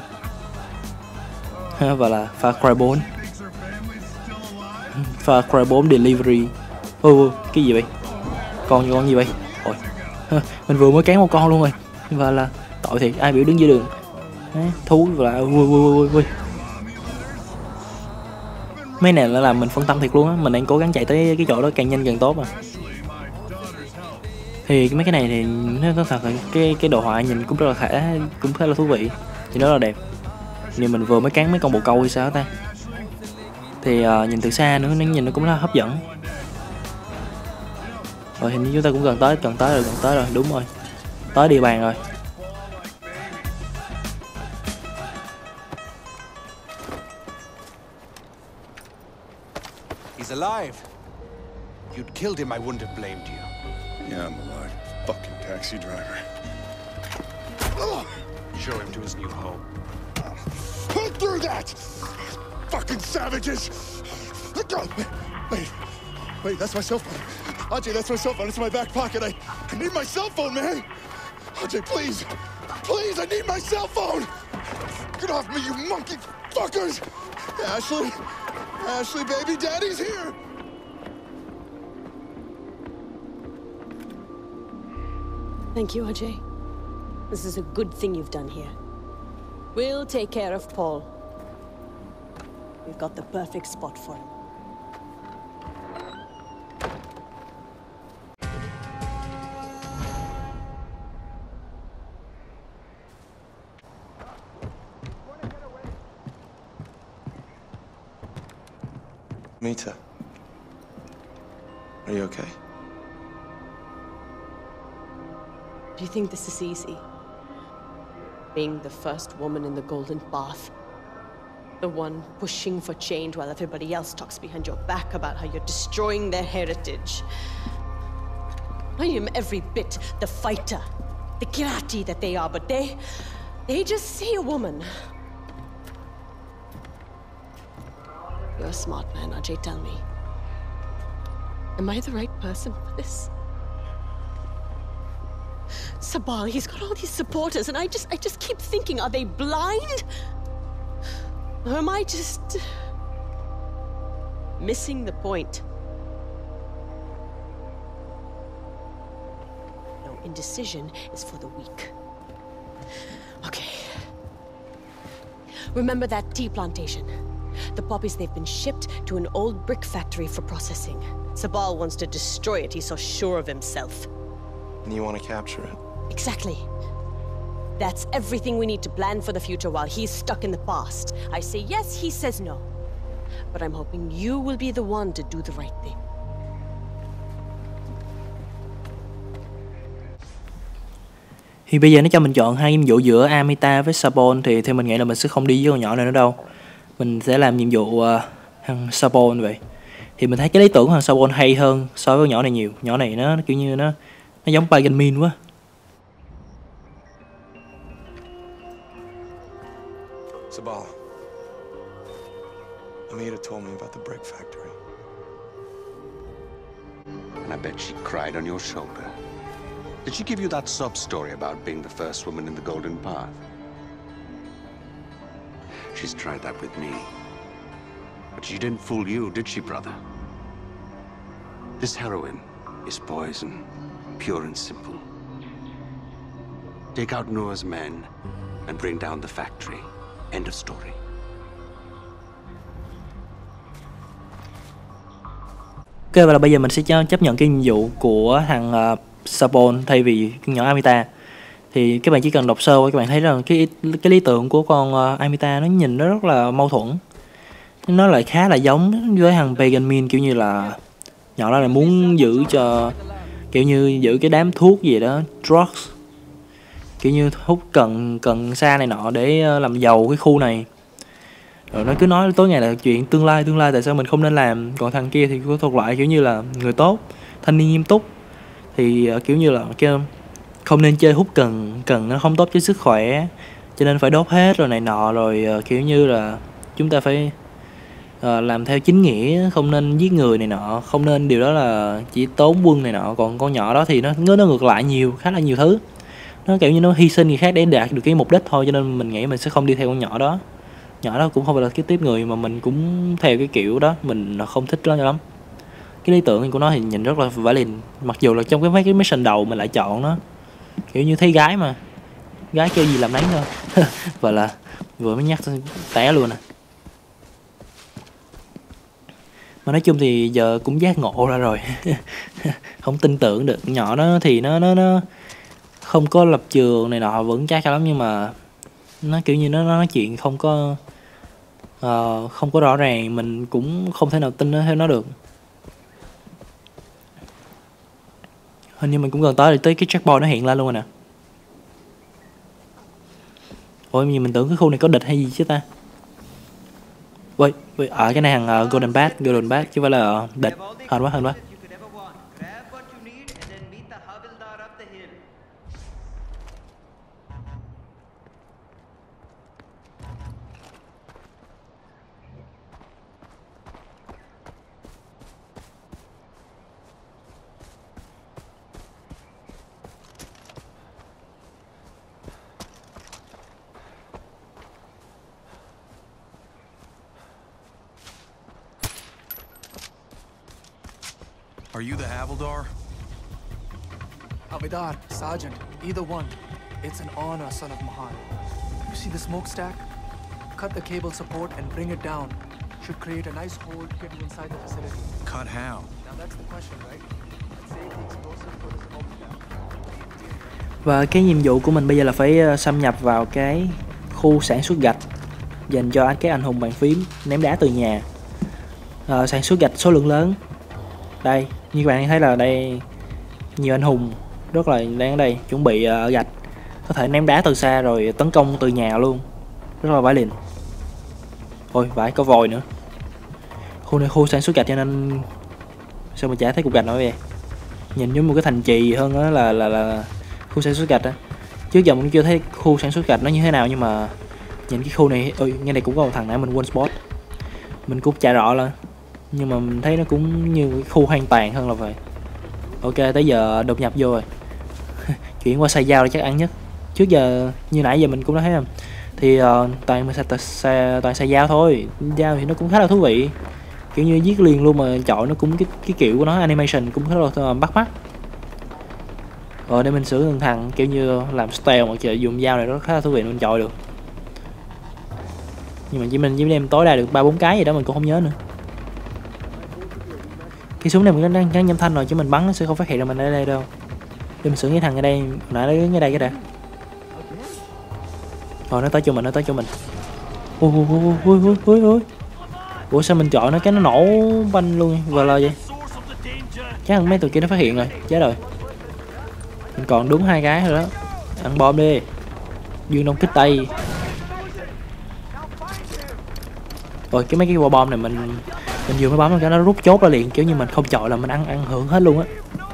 Và là Far Cry bốn. Far Cry bốn Delivery. Ô, cái gì vậy? Con con gì vậy? Ôi. Mình vừa mới cán một con luôn rồi. Và là tội thiệt, ai biểu đứng dưới đường. Đấy, thú và là vui vui vui vui. Mấy này là làm mình phân tâm thiệt luôn á, mình đang cố gắng chạy tới cái chỗ đó càng nhanh càng tốt mà. Thì mấy cái này thì nó thật là cái cái đồ họa nhìn cũng rất là khá cũng khá là thú vị, thì nó là đẹp. Nhưng mình vừa mới cán mấy con bồ câu hay sao ta, thì uh, nhìn từ xa nữa nó nhìn nó cũng rất là hấp dẫn. Rồi hình như chúng ta cũng gần tới, gần tới rồi, gần tới rồi, đúng rồi, tới địa bàn rồi. He's alive. You'd killed him, I wouldn't have blamed you. Yeah, I'm alive. Fucking taxi driver. Show him to his new home. Who threw that? Fucking savages! Let go! Wait, wait, that's my cell phone. Ajay, that's my cell phone. It's in my back pocket. I, I need my cell phone, man. Ajay, please, please, I need my cell phone. Get off me, you monkey fuckers! Ashley, Ashley, baby, daddy's here. Thank you, Ajay. This is a good thing you've done here. We'll take care of Paul. We've got the perfect spot for him. Mita, are you okay? Do you think this is easy? Being the first woman in the Golden Path. The one pushing for change while everybody else talks behind your back about how you're destroying their heritage. I am every bit the fighter, the Kirati that they are, but they... they just see a woman. You're a smart man, Ajay, tell me. Am I the right person for this? Sabal, he's got all these supporters, and I just, I just keep thinking, are they blind? Or am I just... missing the point? No, indecision is for the weak. Okay. Remember that tea plantation? The poppies, they've been shipped to an old brick factory for processing. Sabal wants to destroy it, he's so sure of himself. And you want to capture it? Exactly. That's everything we need to plan for the future while he's stuck in the past. I say yes, he says no. But I'm hoping you will be the one to do the right thing. Thì bây giờ nó cho mình chọn hai nhiệm vụ giữa Amita với Sabol, thì theo mình nghĩ là mình sẽ không đi với con nhỏ này nữa đâu. Mình sẽ làm nhiệm vụ uh, thằng Sabol vậy. Thì mình thấy cái lý tưởng của thằng Sabol hay hơn so với con nhỏ này nhiều. Nhỏ này nó kiểu như nó nó giống Pagan Min quá. Sabal, Amita told me about the brick factory. And I bet she cried on your shoulder. Did she give you that sub story about being the first woman in the Golden Path? She's tried that with me. But she didn't fool you, did she, brother? This heroin is poison, pure and simple. Take out Noah's men and bring down the factory. End of story. Ok, và là bây giờ mình sẽ cho chấp nhận cái nhiệm vụ của thằng uh, Sabol thay vì con nhỏ Amita. Thì các bạn chỉ cần đọc sơ qua các bạn thấy rằng cái cái lý tưởng của con uh, Amita nó nhìn nó rất là mâu thuẫn. Nó lại khá là giống với thằng Pagan Min, kiểu như là nhỏ đó là muốn giữ cho kiểu như giữ cái đám thuốc gì đó, drugs, kiểu như hút cần cần sa này nọ để uh, làm giàu cái khu này. Rồi nó cứ nói tối ngày là chuyện tương lai tương lai tại sao mình không nên làm. Còn thằng kia thì thuộc loại kiểu như là người tốt, thanh niên nghiêm túc, thì uh, kiểu như là kêu không nên chơi hút cần, cần nó không tốt cho sức khỏe, cho nên phải đốt hết rồi này nọ. Rồi uh, kiểu như là chúng ta phải uh, làm theo chính nghĩa, không nên giết người này nọ, không nên điều đó là chỉ tốn quân này nọ. Còn con nhỏ đó thì nó nó ngược lại nhiều, khá là nhiều thứ. Nó kiểu như nó hy sinh người khác để đạt được cái mục đích thôi, cho nên mình nghĩ mình sẽ không đi theo con nhỏ đó. Nhỏ đó cũng không phải là cái tiếp người mà mình cũng theo cái kiểu đó, mình không thích nó lắm. Cái lý tưởng của nó thì nhìn rất là vả lìn, mặc dù là trong cái mấy cái mission đầu mình lại chọn nó, kiểu như thấy gái mà gái kêu gì làm nấy thôi. Và là vừa mới nhắc té luôn nè. Mà nói chung thì giờ cũng giác ngộ ra rồi. Không tin tưởng được. Nhỏ đó thì nó nó nó không có lập trường này nọ vững chắc lắm, nhưng mà nó kiểu như nó, nó nói chuyện không có uh, không có rõ ràng, mình cũng không thể nào tin nó theo nó được. Hình như mình cũng gần tới thì tới cái checkpoint nó hiện lên luôn rồi nè. Ôi gì mình tưởng cái khu này có địch hay gì chứ ta. Ui, ở cái này hàng uh, Golden Path, Golden Path chứ phải là uh, địch. Hên quá, hên quá. Are you the Havildar? Avidar, Sergeant, either one. It's an honor, son of Mahan. You see the smokestack? Cut the cable support and bring it down. should create a nice hole to get you inside the facility. Cut how? Now that's the question, right? Let's say the explosive put us in overtime. Và cái nhiệm vụ của mình bây giờ là phải xâm nhập vào cái khu sản xuất gạch dành cho các anh hùng bàn phím ném đá từ nhà. À, sản xuất gạch số lượng lớn. Đây, như các bạn thấy là đây nhiều anh hùng rất là đang ở đây chuẩn bị uh, gạch, có thể ném đá từ xa rồi tấn công từ nhà luôn, rất là vãi liền. Ôi vãi, có vòi nữa. Khu này khu sản xuất gạch cho nên sao mà chả thấy cục gạch nữa vậy, nhìn giống một cái thành trì hơn đó là là là khu sản xuất gạch á. Trước giờ mình chưa thấy khu sản xuất gạch nó như thế nào, nhưng mà nhìn cái khu này, ơi ngay đây cũng có một thằng nãy mình quên spot, mình cũng chả rõ là, nhưng mà mình thấy nó cũng như cái khu hoang tàn hơn là vậy. Ok, tới giờ đột nhập vô rồi. Chuyển qua xài dao là chắc ăn nhất. Trước giờ như nãy giờ mình cũng đã thấy không, thì uh, toàn toàn toàn xài dao thôi. Dao thì nó cũng khá là thú vị, kiểu như giết liền luôn, mà chọi nó cũng cái cái kiểu của nó animation cũng khá là bắt mắt. Rồi để mình xử thằng thằng kiểu như làm stealth mà trời, dùng dao này nó khá là thú vị, mình chọi được. Nhưng mà chỉ mình chỉ đem tối đa được ba bốn cái gì đó mình cũng không nhớ nữa. Cái súng này mình đang gắn nhâm thanh rồi chứ mình bắn nó sẽ không phát hiện ra mình ở đây đâu. Để mình xử cái thằng ở đây, nãy nó đứng ở đây cái đã. Rồi nó tới cho mình, nó tới cho mình. Ui ui ui ui ui ui. Ủa sao mình chọn nó cái nó nổ banh luôn vờ lờ vậy? Chắc mấy tụi kia nó phát hiện rồi, chết rồi. Mình còn đúng hai cái rồi đó. Ăn bom đi. Dương đông kích tay. Rồi cái mấy cái quả bom này mình mình vừa mới bấm cái nó rút chốt ra liền, kiểu như mình không chọi là mình ăn ăn hưởng hết luôn á.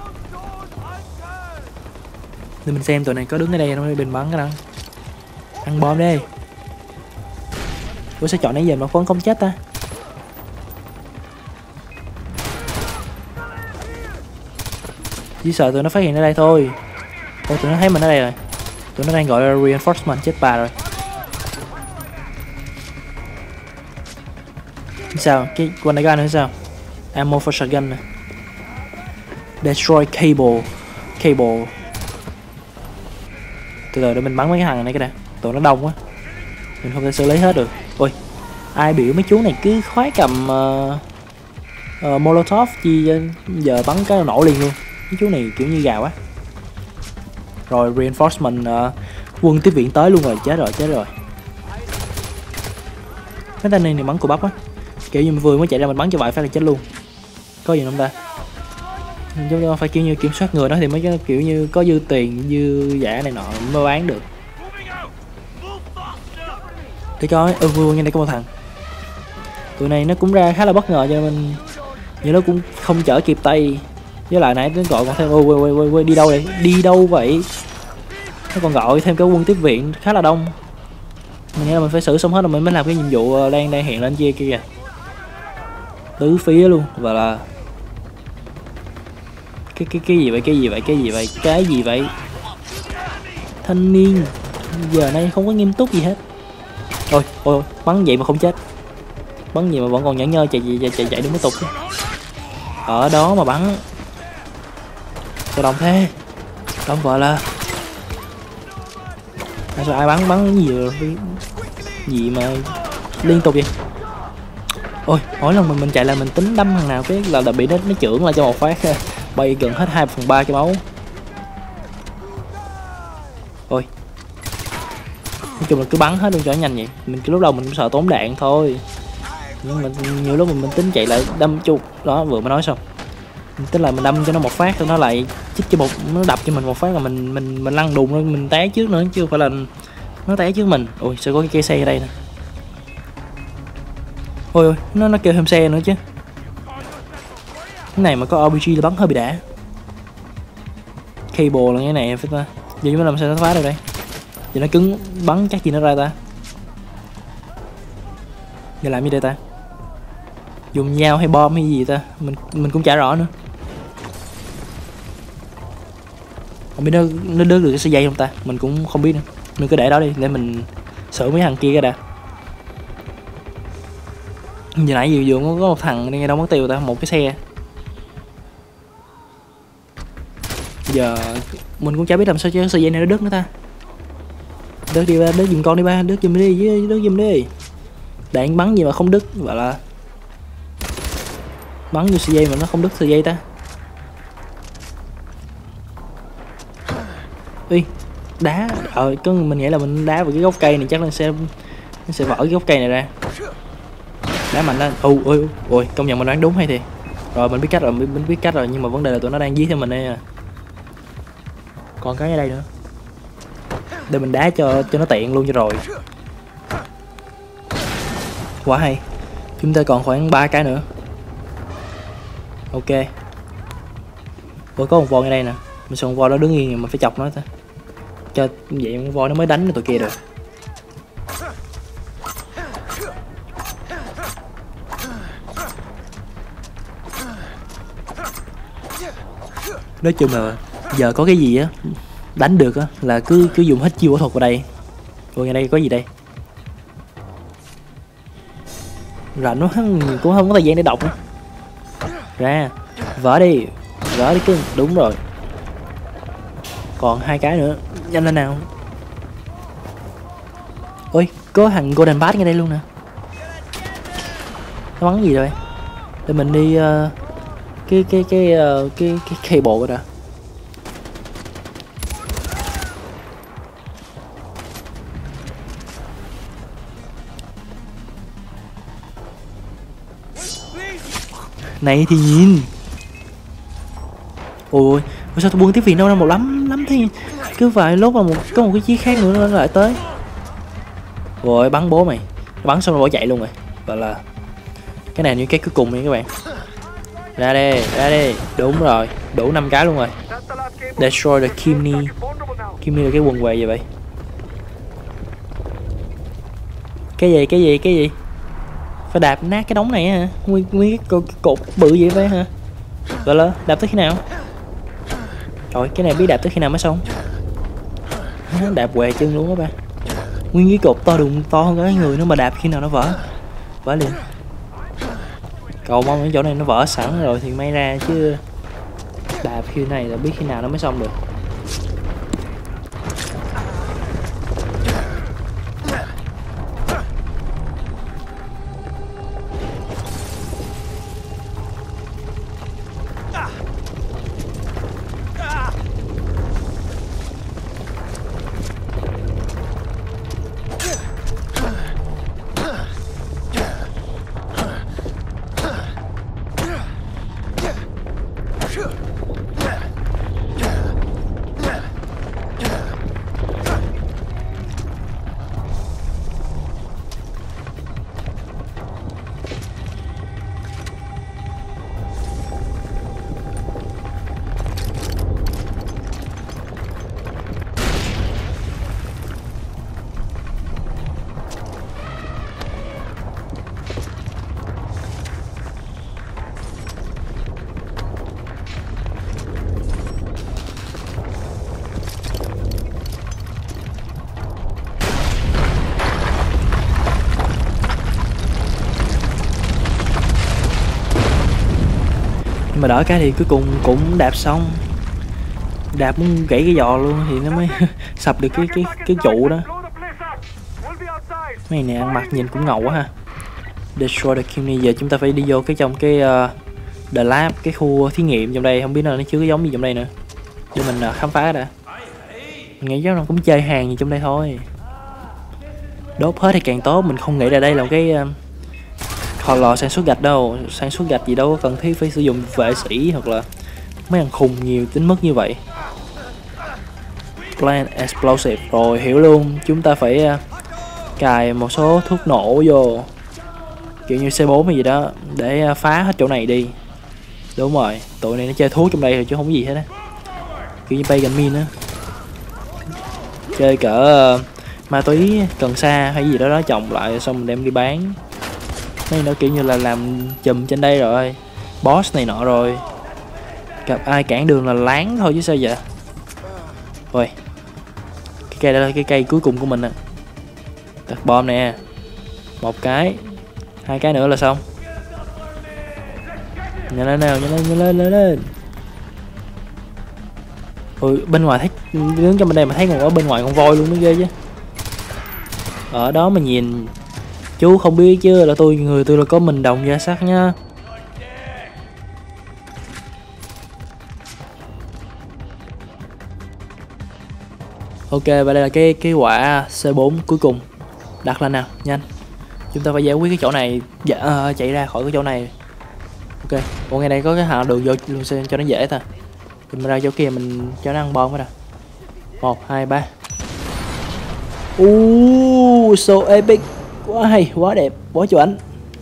Để mình xem tụi này có đứng ở đây nó bình bắn cái đó. Ăn bom đi. Ủa sao chọn nãy giờ mà vẫn không chết ta? Chỉ sợ tụi nó phát hiện ở đây thôi. Ôi tụi nó thấy mình ở đây rồi. Tụi nó đang gọi là reinforcement, chết bà rồi. Sao? Cái quanh này có anh nữa sao? Ammo for shotgun nè. Destroy cable. Cable. Từ từ để mình bắn mấy cái thằng này cái đã. Tụi nó đông quá, mình không thể xử lý hết được. Ôi, ai biểu mấy chú này cứ khoái cầm uh, uh, Molotov chi giờ bắn cái nổ liền luôn. Mấy chú này kiểu như gà quá. Rồi reinforcement uh, quân tiếp viện tới luôn rồi, chết rồi, chết rồi. Mấy tên này, này bắn của bắp á, kiểu như vừa mới chạy ra mình bắn cho vài phát là chết luôn. Có gì không ta? Chúng ta phải kiểu như kiểm soát người đó thì mới có, kiểu như có dư tiền dư giả này nọ mới bán được. Để coi, ừ vừa ngay đây có một thằng. Tụi này nó cũng ra khá là bất ngờ cho mình, nhưng nó cũng không chở kịp tay. Với lại nãy nó gọi còn thêm, ôi ôi ôi ôi đi đâu vậy? Đi đâu vậy? Nó còn gọi thêm cái quân tiếp viện khá là đông. Mình nghĩ là mình phải xử xong hết rồi mình mới làm cái nhiệm vụ đang đang hiện lên kia kia kìa. Tứ phía luôn, và là cái cái cái gì vậy, cái gì vậy, cái gì vậy, cái gì vậy? Thanh niên giờ này không có nghiêm túc gì hết. Ôi ôi bắn vậy mà không chết, bắn gì mà vẫn còn nhẫn nhơ chạy chạy chạy chạy đúng mới tục chứ. Ở đó mà bắn sao đồng thế, đông vợ là sao ai bắn bắn gì rồi, gì mà liên tục vậy. Ôi mỗi lần mình mình chạy là mình tính đâm thằng nào cái là, là bị nó nó chưởng lại cho một phát bay gần hết hai phần ba cái máu. Ôi nói chung là cứ bắn hết luôn cho nó nhanh vậy. Mình cái lúc đầu mình cũng sợ tốn đạn thôi, nhưng mà nhiều lúc mình, mình tính chạy lại đâm chục đó, vừa mới nói xong mình tính là mình đâm cho nó một phát thôi nó lại chích cho một, nó đập cho mình một phát là mình mình mình lăn đùng lên, mình té trước nữa chứ không phải là nó té trước mình. Ôi sao có cái cây xe ở đây nè. Ôi ôi nó nó kêu thêm xe nữa chứ. Cái này mà có rờ pê giê là bắn hơi bị đã. Cable là cái này phải ta. Giờ chúng ta làm sao nó phá được đây? Giờ nó cứng bắn chắc gì nó ra ta. Giờ làm gì đây ta? Dùng dao hay bom hay gì ta? Mình mình cũng chả rõ nữa. Không biết nó nó đứt được cái sợi dây không ta? Mình cũng không biết nữa. Mình cứ để đó đi để mình xử mấy thằng kia cái đã. Giờ nãy vừa vừa có một thằng ngay đâu mất tiêu ta, một cái xe. Giờ mình cũng chả biết làm sao cho sợi dây này nó đứt nữa ta. Đứt đi ba, đứt giùm con đi ba, đứt giùm đi, đứt giùm đi. Đạn bắn gì mà không đứt, vậy là bắn vô sợi dây mà nó không đứt sợi dây ta. Ui, đá. Ờ, có mình nghĩ là mình đá vào cái gốc cây này chắc là sẽ nó sẽ vỡ cái gốc cây này ra. Đá mạnh lên. Ui ui ui, công nhận mình đoán đúng hay thiệt. Rồi mình biết cách rồi, mình, mình biết cách rồi, nhưng mà vấn đề là tụi nó đang dí theo mình đây à. Còn cái ở đây nữa. Để mình đá cho cho nó tiện luôn cho rồi. Quá hay. Chúng ta còn khoảng ba cái nữa. Ok. Ủa có một voi ở đây nè. Mình sợ con voi đó đứng yên, mình phải chọc nó thôi. Cho vậy con voi nó mới đánh được tụi kia được. Nói chung là giờ có cái gì á đánh được á là cứ cứ dùng hết chiêu võ thuật vào đây. Ủa ngay đây có gì đây? Rảnh nó cũng không có thời gian để đọc nữa. Ra vỡ đi, vỡ đi cưng. Đúng rồi. Còn hai cái nữa, nhanh lên nào. Ôi có thằng Golden Pass ngay đây luôn nè. Nó bắn gì rồi? Để mình đi uh, cái cái cái uh, cái cái cable rồi đã. Này thì nhìn. Ôi, sao tôi buông tiếp viện đâu ra một lắm lắm thì cứ vài lúc là một có một cái chiếc khác nữa nó lại tới. Rồi bắn bố mày. Bắn xong rồi bỏ chạy luôn rồi. Và là cái này như cái cuối cùng nha các bạn. Ra đi, ra đi. Đúng rồi, đủ năm cái luôn rồi. Destroy the Chimney. Chimney là cái quần què gì vậy? Cái gì, cái gì, cái gì? Phải đạp nát cái đống này hả? Nguyên nguyên cái, cái cột bự vậy vậy hả? Gọi là đạp tới khi nào? Trời, cái này biết đạp tới khi nào mới xong? Đạp què chân luôn đó ba. Nguyên cái cột to đùng to hơn cái người nữa mà đạp khi nào nó vỡ. Vỡ liền. Cầu mong cái chỗ này nó vỡ sẵn rồi thì may ra chứ đạp khi này là biết khi nào nó mới xong được. Mà đỡ cái thì cuối cùng cũng đạp xong. Đạp muốn gãy cái giò luôn thì nó mới sập được cái cái cái trụ đó. Mấy này ăn mặc nhìn cũng ngầu quá ha. Destroy the Chimney. Giờ chúng ta phải đi vô cái trong cái uh, The Lab, cái khu thí nghiệm trong đây. Không biết là nó chứa cái giống gì trong đây nữa. Để mình uh, khám phá đã. Mình nghĩ chắc nó cũng chơi hàng gì trong đây thôi. Đốt hết thì càng tốt. Mình không nghĩ là đây là một cái uh, kho lò sản xuất gạch đâu. Sản xuất gạch gì đâu có cần thiết phải sử dụng vệ sĩ hoặc là mấy thằng khùng nhiều tính mức như vậy. Plant explosive. Rồi hiểu luôn. Chúng ta phải uh, cài một số thuốc nổ vô, kiểu như C bốn hay gì đó, để uh, phá hết chỗ này đi. Đúng rồi, tụi này nó chơi thuốc trong đây rồi chứ không có gì hết á. Kiểu như Pagan Min á, chơi cỡ uh, ma túy, cần sa hay gì đó đó trồng lại xong mình đem đi bán. Mấy nó kiểu như là làm chùm trên đây rồi, boss này nọ rồi. Gặp ai cản đường là láng thôi chứ sao vậy. Rồi, cái cây đó là cái cây cuối cùng của mình nè. Đặt bom nè. Một cái, hai cái nữa là xong. Nhanh lên nào, nhanh lên, nhanh lên, lên lên. Ui, bên ngoài thấy đứng trong bên đây mà thấy còn ở bên ngoài con voi luôn mới ghê chứ. Ở đó mà nhìn. Chú không biết chứ là tôi người tôi là có mình đồng gia sắt nha. Ok, và đây là cái cái quả C bốn cuối cùng. Đặt lên nào, nhanh. Chúng ta phải giải quyết cái chỗ này, dạ, uh, chạy ra khỏi cái chỗ này. Ok, ủa ngay đây có cái hạ đường vô luôn xem cho nó dễ ta. Thì mình ra chỗ kia mình cho nó ăn bom hết rồi. Một, hai, ba. Uuuu, so epic. Quá hay, quá đẹp, quá chuẩn.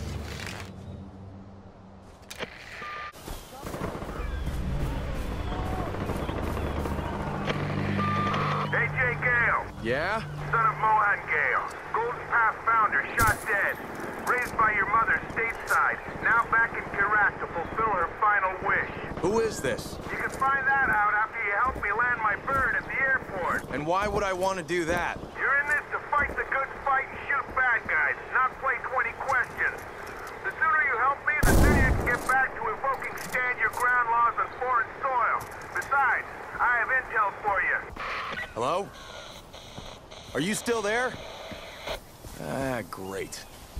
Yeah? Son of Mohan Gale, Golden Path founder, shot dead. Raised by your mother stateside, now back in Kirak to fulfill her final wish. Who is this? You can find that out after you help me land my bird at the airport. And why would I want to do that? You're in this to fight the good fight and shoot bad guys, not play twenty questions. The sooner you help me, the sooner you can get back to invoking stand your ground laws on foreign soil. Besides, I have intel for you. Hello? Are you still there? Ah, great.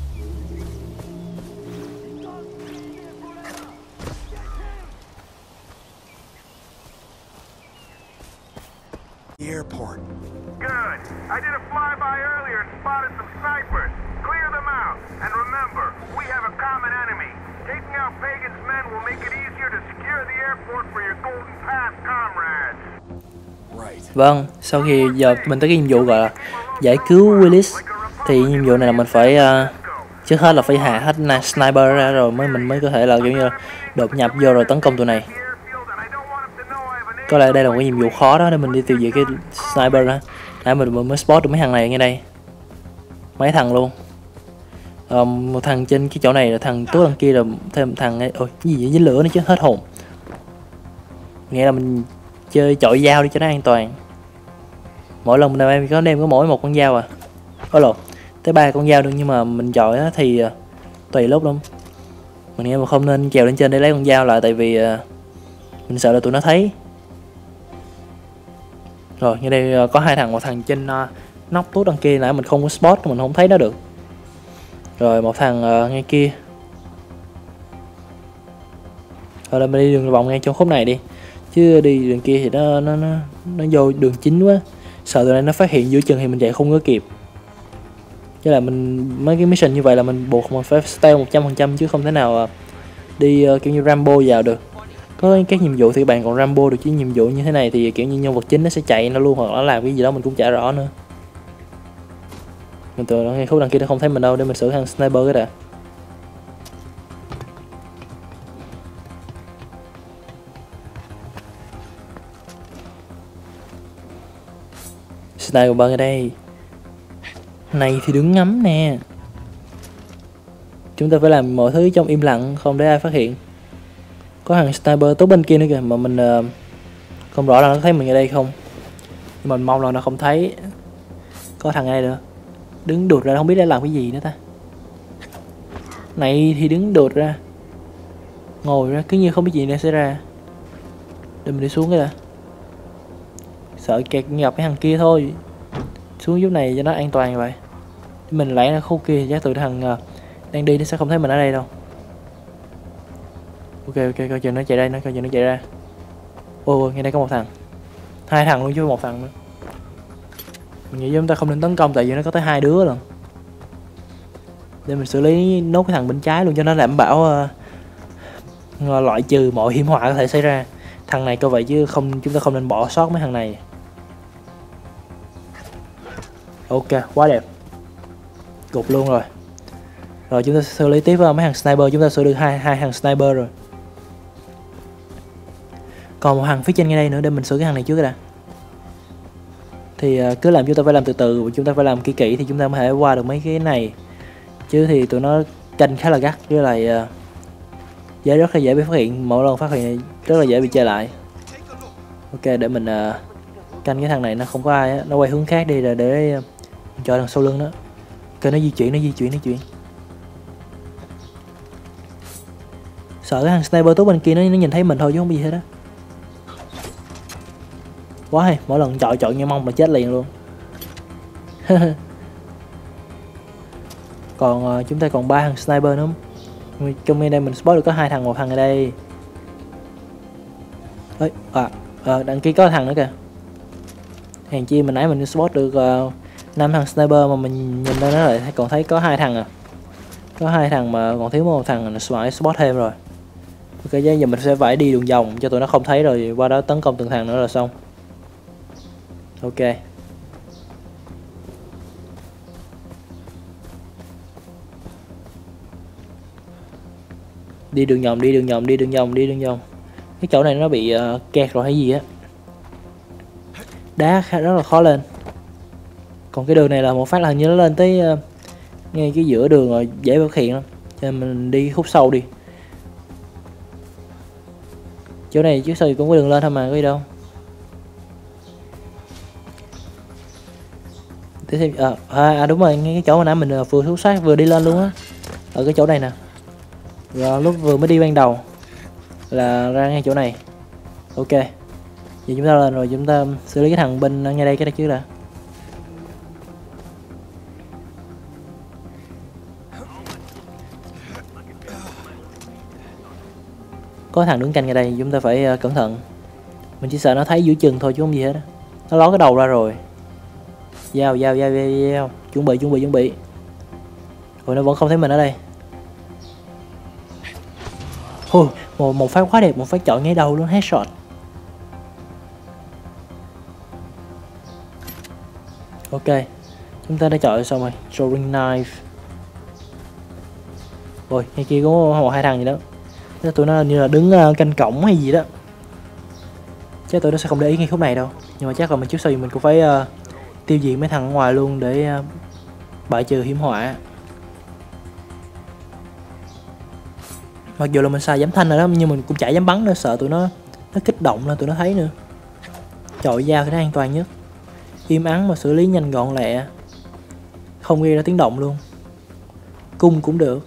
The airport. Good. I did a flyby earlier and spotted some snipers. Clear them out. And remember, we have a common enemy. Taking out Pagan's men will make it easier to secure the airport for your Golden Path comrades. Vâng, sau khi giờ mình tới cái nhiệm vụ gọi là giải cứu Willis, thì nhiệm vụ này là mình phải uh, trước hết là phải hạ hết sniper ra rồi mới mình mới có thể là kiểu như là đột nhập vô rồi tấn công tụi này. Có lẽ đây là một cái nhiệm vụ khó đó để mình đi tiêu diệt cái sniper đó. Nãy mình mới spot được mấy thằng này ngay đây, mấy thằng luôn. Um, một thằng trên cái chỗ này là thằng tốt, đằng kia là thêm thằng này. Ôi cái gì vậy, dính lửa nữa chứ, hết hồn. Nghĩa là mình chơi chọi dao đi cho nó an toàn. Mỗi lần mình em có đem có mỗi một con dao à. Có lộn, tới ba con dao được, nhưng mà mình chọi á thì uh, tùy lúc lắm. Mình nghĩ mà không nên trèo lên trên để lấy con dao lại, tại vì uh, mình sợ là tụi nó thấy. Rồi như đây uh, có hai thằng, một thằng trên uh, nóc tốt đằng kia nãy mình không có spot, mình không thấy nó được. Rồi một thằng uh, ngay kia. Rồi là mình đi đường vòng ngay trong khúc này đi, chứ đi đường kia thì nó nó nó nó vô đường chính quá, sợ tụi này nó phát hiện giữa chừng thì mình chạy không có kịp. Chứ là mình mấy cái mission như vậy là mình buộc mình phải stealth một trăm phần trăm chứ không thể nào đi uh, kiểu như Rambo vào được. Có các nhiệm vụ thì bạn còn Rambo được, chứ nhiệm vụ như thế này thì kiểu như nhân vật chính nó sẽ chạy nó luôn, hoặc nó làm cái gì đó mình cũng chả rõ nữa. Mình tưởng ngay khúc đằng kia nó không thấy mình đâu, để mình xử thằng sniper cái đã. Sniper ở đây. Này thì đứng ngắm nè. Chúng ta phải làm mọi thứ trong im lặng, không để ai phát hiện. Có thằng sniper tốt bên kia nữa kìa, mà mình uh, không rõ là nó thấy mình ở đây không. Nhưng mình mong là nó không thấy. Có thằng ở đây nữa, đứng đụt ra không biết để làm cái gì nữa ta. Này thì đứng đụt ra, ngồi ra cứ như không biết gì nữa xảy ra. Để mình đi xuống cái đã. Sợ kẹt gặp cái thằng kia thôi. Xuống giúp này cho nó an toàn vậy. Mình lại ra khu kia chắc tụi thằng uh, đang đi nó sẽ không thấy mình ở đây đâu. Ok ok, coi chừng nó chạy đây, nó coi chừng nó chạy ra. Ồ, ngay đây có một thằng, hai thằng luôn chứ một thằng nữa. Mình nghĩ chúng ta không nên tấn công, tại vì nó có tới hai đứa rồi. Để mình xử lý nốt cái thằng bên trái luôn cho nó đảm bảo uh, loại trừ mọi hiểm họa có thể xảy ra. Thằng này coi vậy chứ không, chúng ta không nên bỏ sót mấy thằng này. Ok, quá đẹp. Gục luôn rồi. Rồi chúng ta xử lý tiếp với mấy thằng sniper, chúng ta xử được hai hai thằng sniper rồi. Còn một thằng phía trên ngay đây nữa, để mình xử cái thằng này trước cái đã. Thì uh, cứ làm, chúng ta phải làm từ từ, chúng ta phải làm kỹ kỹ thì chúng ta mới thể qua được mấy cái này. Chứ thì tụi nó canh khá là gắt, với lại uh, dễ rất là dễ bị phát hiện, mỗi lần phát hiện rất là dễ bị chơi lại. Ok, để mình uh, canh cái thằng này nó không có ai á, nó quay hướng khác đi rồi để uh, cho đằng sau lưng đó. Ok, nó di chuyển, nó di chuyển, nó chuyển. Sợ cái thằng sniper tốt bên kia nó, nó nhìn thấy mình thôi chứ không có gì hết á. Quá hay, mỗi lần chọi chọi như mong mà chết liền luôn. Còn uh, chúng ta còn ba thằng sniper nữa. Trong đây mình spot được có hai thằng, một thằng ở đây. Ê, à, à, đằng kia có thằng nữa kìa. Hèn chi mình nãy mình spot được uh, năm thằng sniper mà mình nhìn lên nó lại còn thấy có hai thằng à. Có hai thằng mà còn thiếu một thằng phải spot thêm rồi. Ok, giờ mình sẽ phải đi đường vòng cho tụi nó không thấy rồi qua đó tấn công từng thằng nữa là xong. Ok. Đi đường vòng, đi đường vòng, đi đường vòng, đi đường vòng. Cái chỗ này nó bị uh, kẹt rồi hay gì á. Đá rất là khó lên. Còn cái đường này là một phát là hình như nó lên tới uh, ngay cái giữa đường rồi, dễ phát hiện lắm. Cho nên mình đi khúc sâu đi. Chỗ này trước sau cũng có đường lên thôi mà, có gì đâu. Tiếp theo, à, à đúng rồi, ngay cái chỗ mà nãy mình vừa thú sát vừa đi lên luôn á. Ở cái chỗ này nè. Rồi lúc vừa mới đi ban đầu là ra ngay chỗ này. Ok. Vậy chúng ta lên rồi chúng ta xử lý cái thằng bên ngay đây cái đây trước đã. Có thằng đứng canh ngay đây, chúng ta phải uh, cẩn thận. Mình chỉ sợ nó thấy giữa chừng thôi chứ không gì hết. Nó ló cái đầu ra rồi. Giao, giao, giao, giao, giao. Chuẩn bị, chuẩn bị, chuẩn bị. Rồi nó vẫn không thấy mình ở đây. Ôi, một, một phát quá đẹp, một phát chọn ngay đầu luôn, headshot. Ok, chúng ta đã chọn xong rồi. Throwing knife. Rồi, ngay kia có một hai thằng gì đó. Tụi nó như là đứng canh cổng hay gì đó. Chắc tụi nó sẽ không để ý ngay khúc này đâu. Nhưng mà chắc là mình trước sau gì mình cũng phải uh, tiêu diệt mấy thằng ở ngoài luôn để uh, bại trừ hiểm họa. Mặc dù là mình xài giảm thanh rồi đó, nhưng mình cũng chả dám bắn nữa, sợ tụi nó nó kích động lên tụi nó thấy nữa. Chọi dao thì nó an toàn nhất. Im ắng mà xử lý nhanh gọn lẹ, không gây ra tiếng động luôn. Cung cũng được.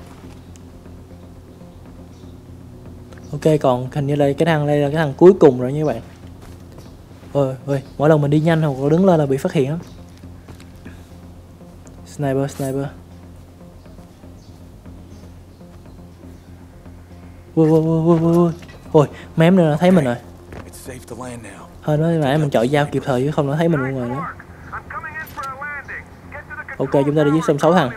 Ok, còn hình như đây cái thằng đây là cái thằng cuối cùng rồi nha các bạn. Ôi ôi, mỗi lần mình đi nhanh hoặc đứng lên là bị phát hiện lắm. Sniper, sniper. Ui ui ui ui ui. Ôi, mém nữa nó thấy mình rồi. Thôi nói nãy mình chọi dao kịp thời chứ không nó thấy mình luôn rồi nữa. Ok, chúng ta đi giết xong sáu thằng.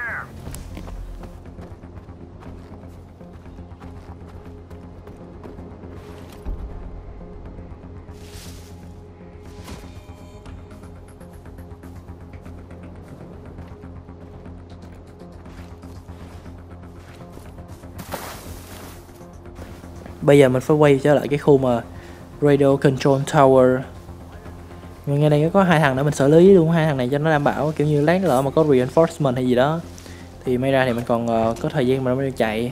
Bây giờ mình phải quay trở lại cái khu mà Radio Control Tower. Nhưng ngay đây có hai thằng để mình xử lý luôn, hai thằng này cho nó đảm bảo kiểu như lát lỡ mà có reinforcement hay gì đó thì may ra thì mình còn uh, có thời gian mà nó mới chạy.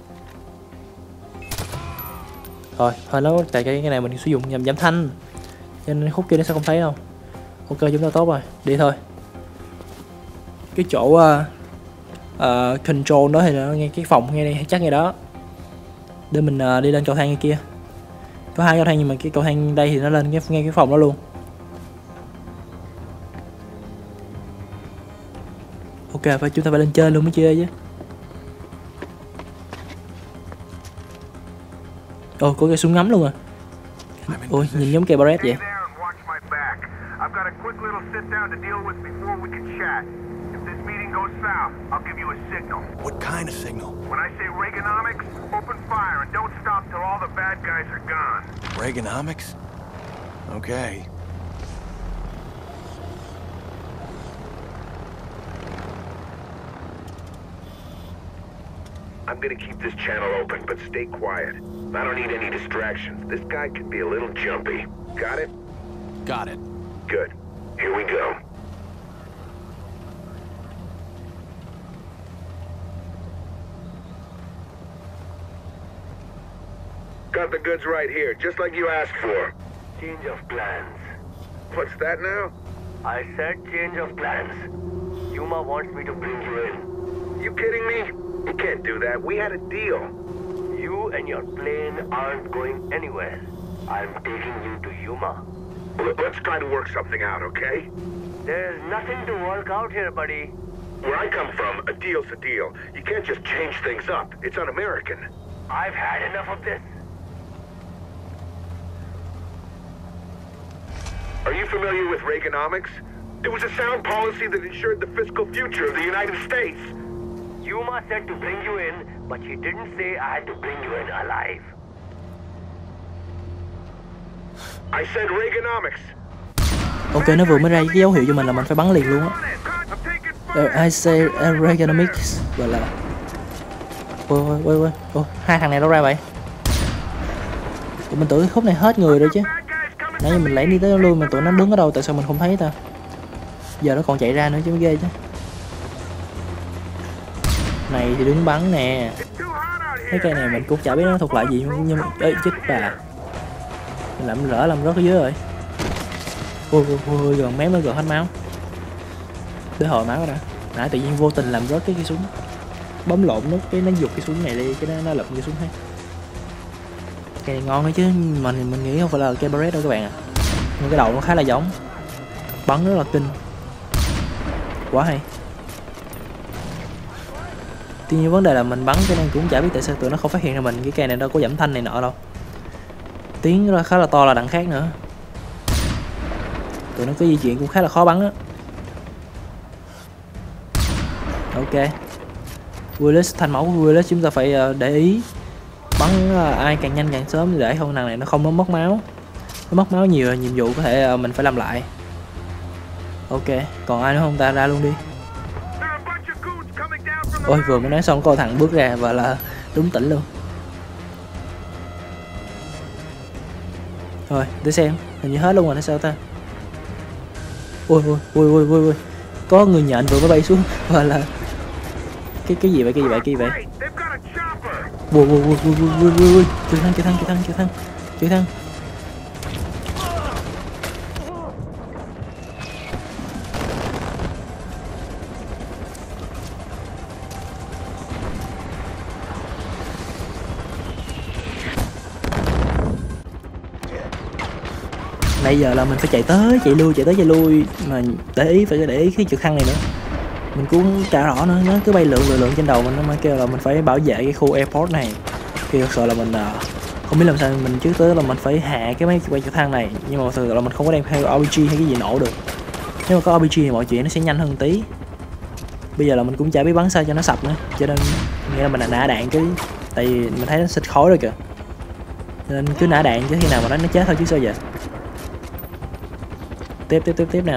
Rồi, thôi nó tại cái cái này mình sử dụng nhằm giảm thanh. Cho nên khúc kia nó sẽ không thấy đâu. Ok, chúng ta tốt rồi, đi thôi. Cái chỗ uh, uh, control đó thì nó ngay cái phòng ngay đây chắc ngay đó. Để mình uh, đi lên cầu thang ngay kia. Có hai cầu thang nhưng mà cái cầu thang đây thì nó lên cái ngay cái phòng đó luôn. Ok, phải chúng ta phải lên chơi luôn mới chơi chứ. Ồ, có cái súng ngắm luôn à. Ôi, nhìn giống cây Barrett vậy. What kind of signal? When I say Reaganomics, open fire and don't stop till all the bad guys are gone. Reaganomics? Okay. I'm gonna keep this channel open, but stay quiet. I don't need any distractions. This guy could be a little jumpy. Got it? Got it. Good. Here we go. Got the goods right here, just like you asked for. Change of plans. What's that now? I said change of plans. Yuma wants me to bring you in. You kidding me? You can't do that. We had a deal. You and your plane aren't going anywhere. I'm taking you to Yuma. Well, let's try to work something out, okay? There's nothing to work out here, buddy. Where I come from, a deal's a deal. You can't just change things up. It's un-American. I've had enough of this. Are you familiar with Reaganomics? It was a sound policy that ensured the fiscal future of the United States. Yuma said to bring you in, but she didn't say I had to bring you in alive. I said Reaganomics. Ok, nó vừa mới ra cái dấu hiệu cho mình là mình phải bắn liền luôn á. Uh, I say uh, Reaganomics. Gọi là ôi ôi ôi ôi ôi, hai thằng này đâu ra vậy? Tụi mình tưởng cái khúc này hết người rồi chứ. Nãy giờ mình lẻn đi tới đó luôn mà tụi nó đứng ở đâu, tại sao mình không thấy ta? Giờ nó còn chạy ra nữa chứ, mới ghê chứ. Này thì đứng bắn nè. Cái cây này mình cũng chả biết nó thuộc lại gì nhưng mà ê chết bà. Mình làm lỡ làm rớt ở dưới rồi. Ôi ôi ôi, gần mém nó gần hết máu. Để hồi máu ra. Nãy tự nhiên vô tình làm rớt cái cây súng. Bấm lộn nó cái nó giục cái súng này đi, cái nó nó lụm cái súng hết. Cây này ngon đấy chứ, mình mình nghĩ không phải là cây Barrett đâu các bạn ạ. À. Nhưng cái đầu nó khá là giống. Bắn rất là kinh. Quá hay. Tuy nhiên vấn đề là mình bắn cái này cũng chả biết tại sao tụi nó không phát hiện ra mình. Cái cây này đâu có giảm thanh này nọ đâu. Tiếng ra khá là to là đằng khác nữa. Tụi nó có di chuyển cũng khá là khó bắn á. Ok. Willis, thanh máu của Willis chúng ta phải để ý bắn ai càng nhanh càng sớm để không thằng này nó không nó mất máu. Nó mất máu nhiều là nhiệm vụ có thể mình phải làm lại. Ok, còn ai nữa không ta, ra luôn đi. Ôi vừa mới nói xong có thằng bước ra và là đúng tỉnh luôn. Rồi để xem, hình như hết luôn rồi, nó sao ta? Ôi ôi ôi ôi ôi ôi, có người nhện vừa mới bay xuống và là cái cái gì vậy, cái gì vậy, cái gì vậy? Ui ui ui ui ui ui ui, trực thăng trực thăng trực thăng trực thăng trực thăng. Bây giờ là mình phải chạy tới chạy lui chạy tới chạy lui mà để ý, phải để ý cái trực thăng này nữa. Mình cũng chả rõ nữa, nó cứ bay lượn lượn lượn trên đầu mình, nó mới kêu là mình phải bảo vệ cái khu airport này. Thì thật sự là mình không biết làm sao, mình trước tới là mình phải hạ cái máy bay trực thăng này, nhưng mà thật sự là mình không có đem theo rờ pê giê hay cái gì nổ được. Nếu mà có rờ pê giê thì mọi chuyện nó sẽ nhanh hơn tí. Bây giờ là mình cũng chả biết bắn sao cho nó sập nữa, cho nên nghĩa là mình là nã đạn cái, tại vì mình thấy nó xịt khói rồi kìa, nên cứ nã đạn chứ khi nào mà nó nó chết thôi chứ sao vậy. Tiếp tiếp tiếp tiếp nè.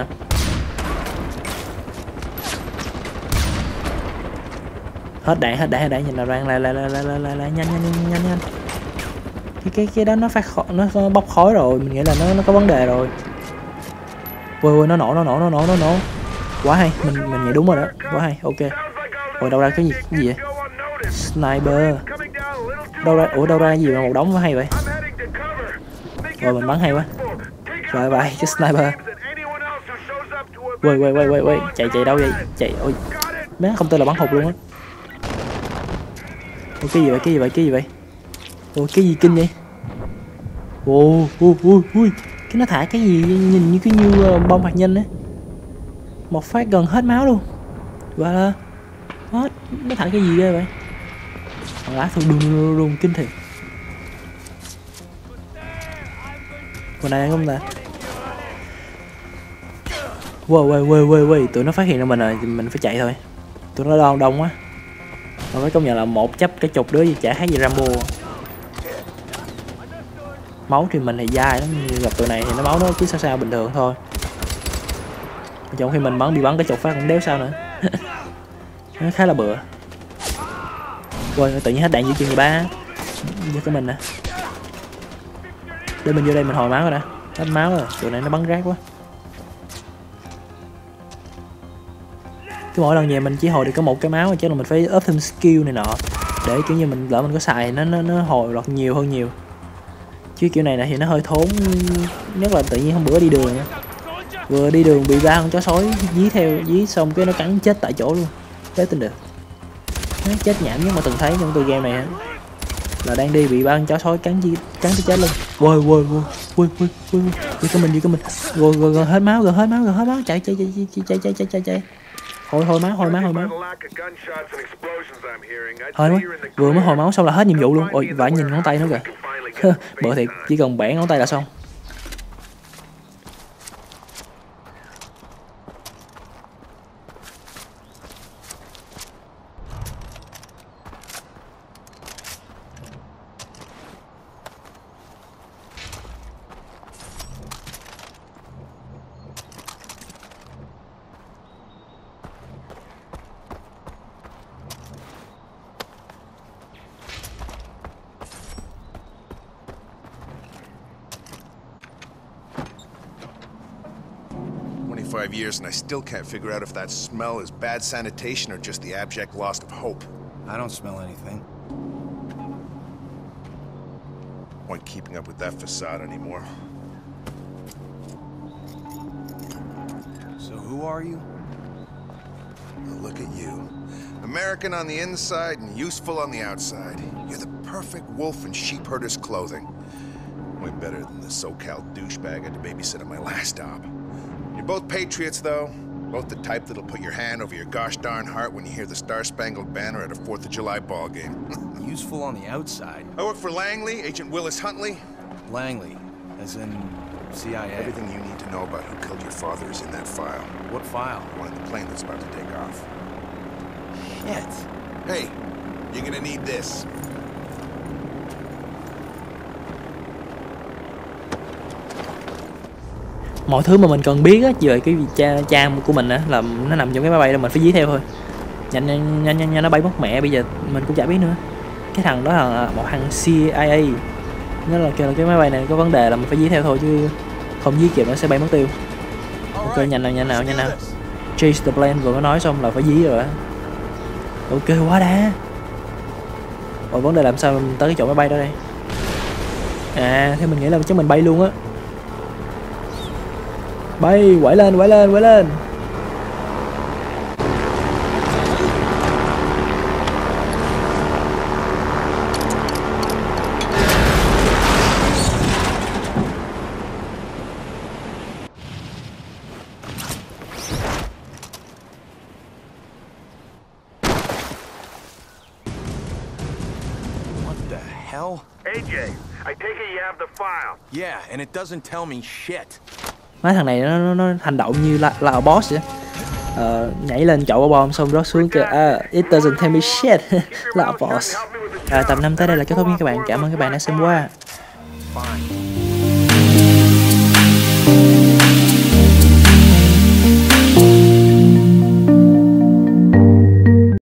Hết đạn hết đạn hết đạn, nhìn nào đang lại lại lại lại lại lại nhanh nhanh nhanh nhanh nhanh. Cái cái cái đó nó phát khói, nó bốc khói rồi, mình nghĩ là nó nó có vấn đề rồi. Ui ui, nó nổ nó nổ nó nổ nó nổ. Quá hay, mình mình nghĩ đúng rồi đó, quá hay. Ok. Ủa đâu ra cái gì cái gì vậy? Sniper. Đâu ra, ủa đâu ra cái gì mà một đống nó hay vậy? Rồi mình bắn hay quá. Rồi vậy cái sniper. Quay quay quay quay quay, chạy chạy đâu vậy? Chạy, ôi. Má không tên là bắn hụt luôn á. Ủa cái gì vậy? Cái gì vậy? Cái gì vậy? Ủa cái gì kinh vậy? Ồ, ui ui ui. Cái nó thả cái gì nhìn như cái như uh, bom hạt nhân á. Một phát gần hết máu luôn. Và là hết, nó thả cái gì ghê vậy? Lá thôi đùng đùng đùng kinh thiệt. Còn này không ta? Wow, wow, wow, wow, wow, tụi nó phát hiện ra mình rồi, mình phải chạy thôi. Tụi nó đông đông quá. Mà phải công nhận là một chấp cái chục đứa gì chả khác gì Rambo. Máu thì mình thì dai lắm, gặp tụi này thì nó máu nó cứ sao sao bình thường thôi. Trong khi mình bắn bị bắn cái chục phát cũng đéo sao nữa. Nó khá là bựa. Rồi tự nhiên hết đạn giữa chừng ba. Với cái mình nè. Để mình vô đây mình hồi máu rồi đã. Hết máu rồi, tụi này nó bắn rác quá. Cứ mỗi lần về mình chỉ hồi được có một cái máu, chứ là mình phải up thêm skill này nọ để kiểu như mình lỡ mình có xài nó nó nó hồi lọt nhiều hơn nhiều. Chứ kiểu này này thì nó hơi thốn, nhất là tự nhiên hôm bữa đi đường vừa đi đường bị ba con chó sói dí theo, dí xong cái nó cắn chết tại chỗ luôn, thế tin được. Nó chết nhảm nhất mà từng thấy trong tựa game này là đang đi bị ba con chó sói cắn cắn tới chết luôn. Ôi ôi ôi ôi ôi ôi đi cái mình đi cái mình rồi rồi rồi hết máu rồi hết máu rồi hết máu chạy chạy chạy chạy chạy chạy chạy chạy hồi hồi máu hồi máu hồi máu thôi quá, vừa mới hồi máu xong là hết nhiệm vụ luôn. Ôi vãi, nhìn ngón tay nữa kìa. Bữa thiệt, chỉ cần bẻ ngón tay là xong. twenty-five years and I still can't figure out if that smell is bad sanitation or just the abject loss of hope. I don't smell anything. Point keeping up with that facade anymore. So who are you? Well, look at you. American on the inside and useful on the outside. You're the perfect wolf in sheep herder's clothing. Way better than the SoCal douchebag I had to babysit at my last job. You're both patriots, though. Both the type that'll put your hand over your gosh darn heart when you hear the Star-Spangled Banner at a fourth of July ball game. Useful on the outside. I work for Langley, Agent Willis Huntley. Langley, as in C I A. Everything you need to know about who killed your father is in that file. What file? The one in the plane that's about to take off. Shit. Hey, you're gonna need this. Mọi thứ mà mình cần biết á về cái cha cha của mình á là nó nằm trong cái máy bay đó, mình phải dí theo thôi. Nhanh nhanh nhanh nhanh, nhanh nó bay mất mẹ, bây giờ mình cũng chả biết nữa. Cái thằng đó là một thằng C I A, nó là kêu là cái máy bay này có vấn đề là mình phải dí theo thôi, chứ không dí kịp nó sẽ bay mất tiêu. Ok, nhanh nào nhanh nào nhanh nào. Chase the plane vừa mới nói xong là phải dí rồi á. Ok quá đã. Rồi vấn đề làm sao mình tới cái chỗ máy bay đó đây? À, theo mình nghĩ là chắc mình bay luôn á. Bay, quẩy lên, quẩy lên, quẩy lên. What the hell? A J, I take it you have the file. Yeah, and it doesn't tell me shit. Mấy thằng này nó, nó, nó hành động như là, là boss vậy. Ờ, nhảy lên chậu bom xong rớt xuống kêu ah, it doesn't tell me shit. Là boss. À, tập năm tới đây là kết thúc nha các bạn. Cảm ơn các bạn đã xem qua. Fine.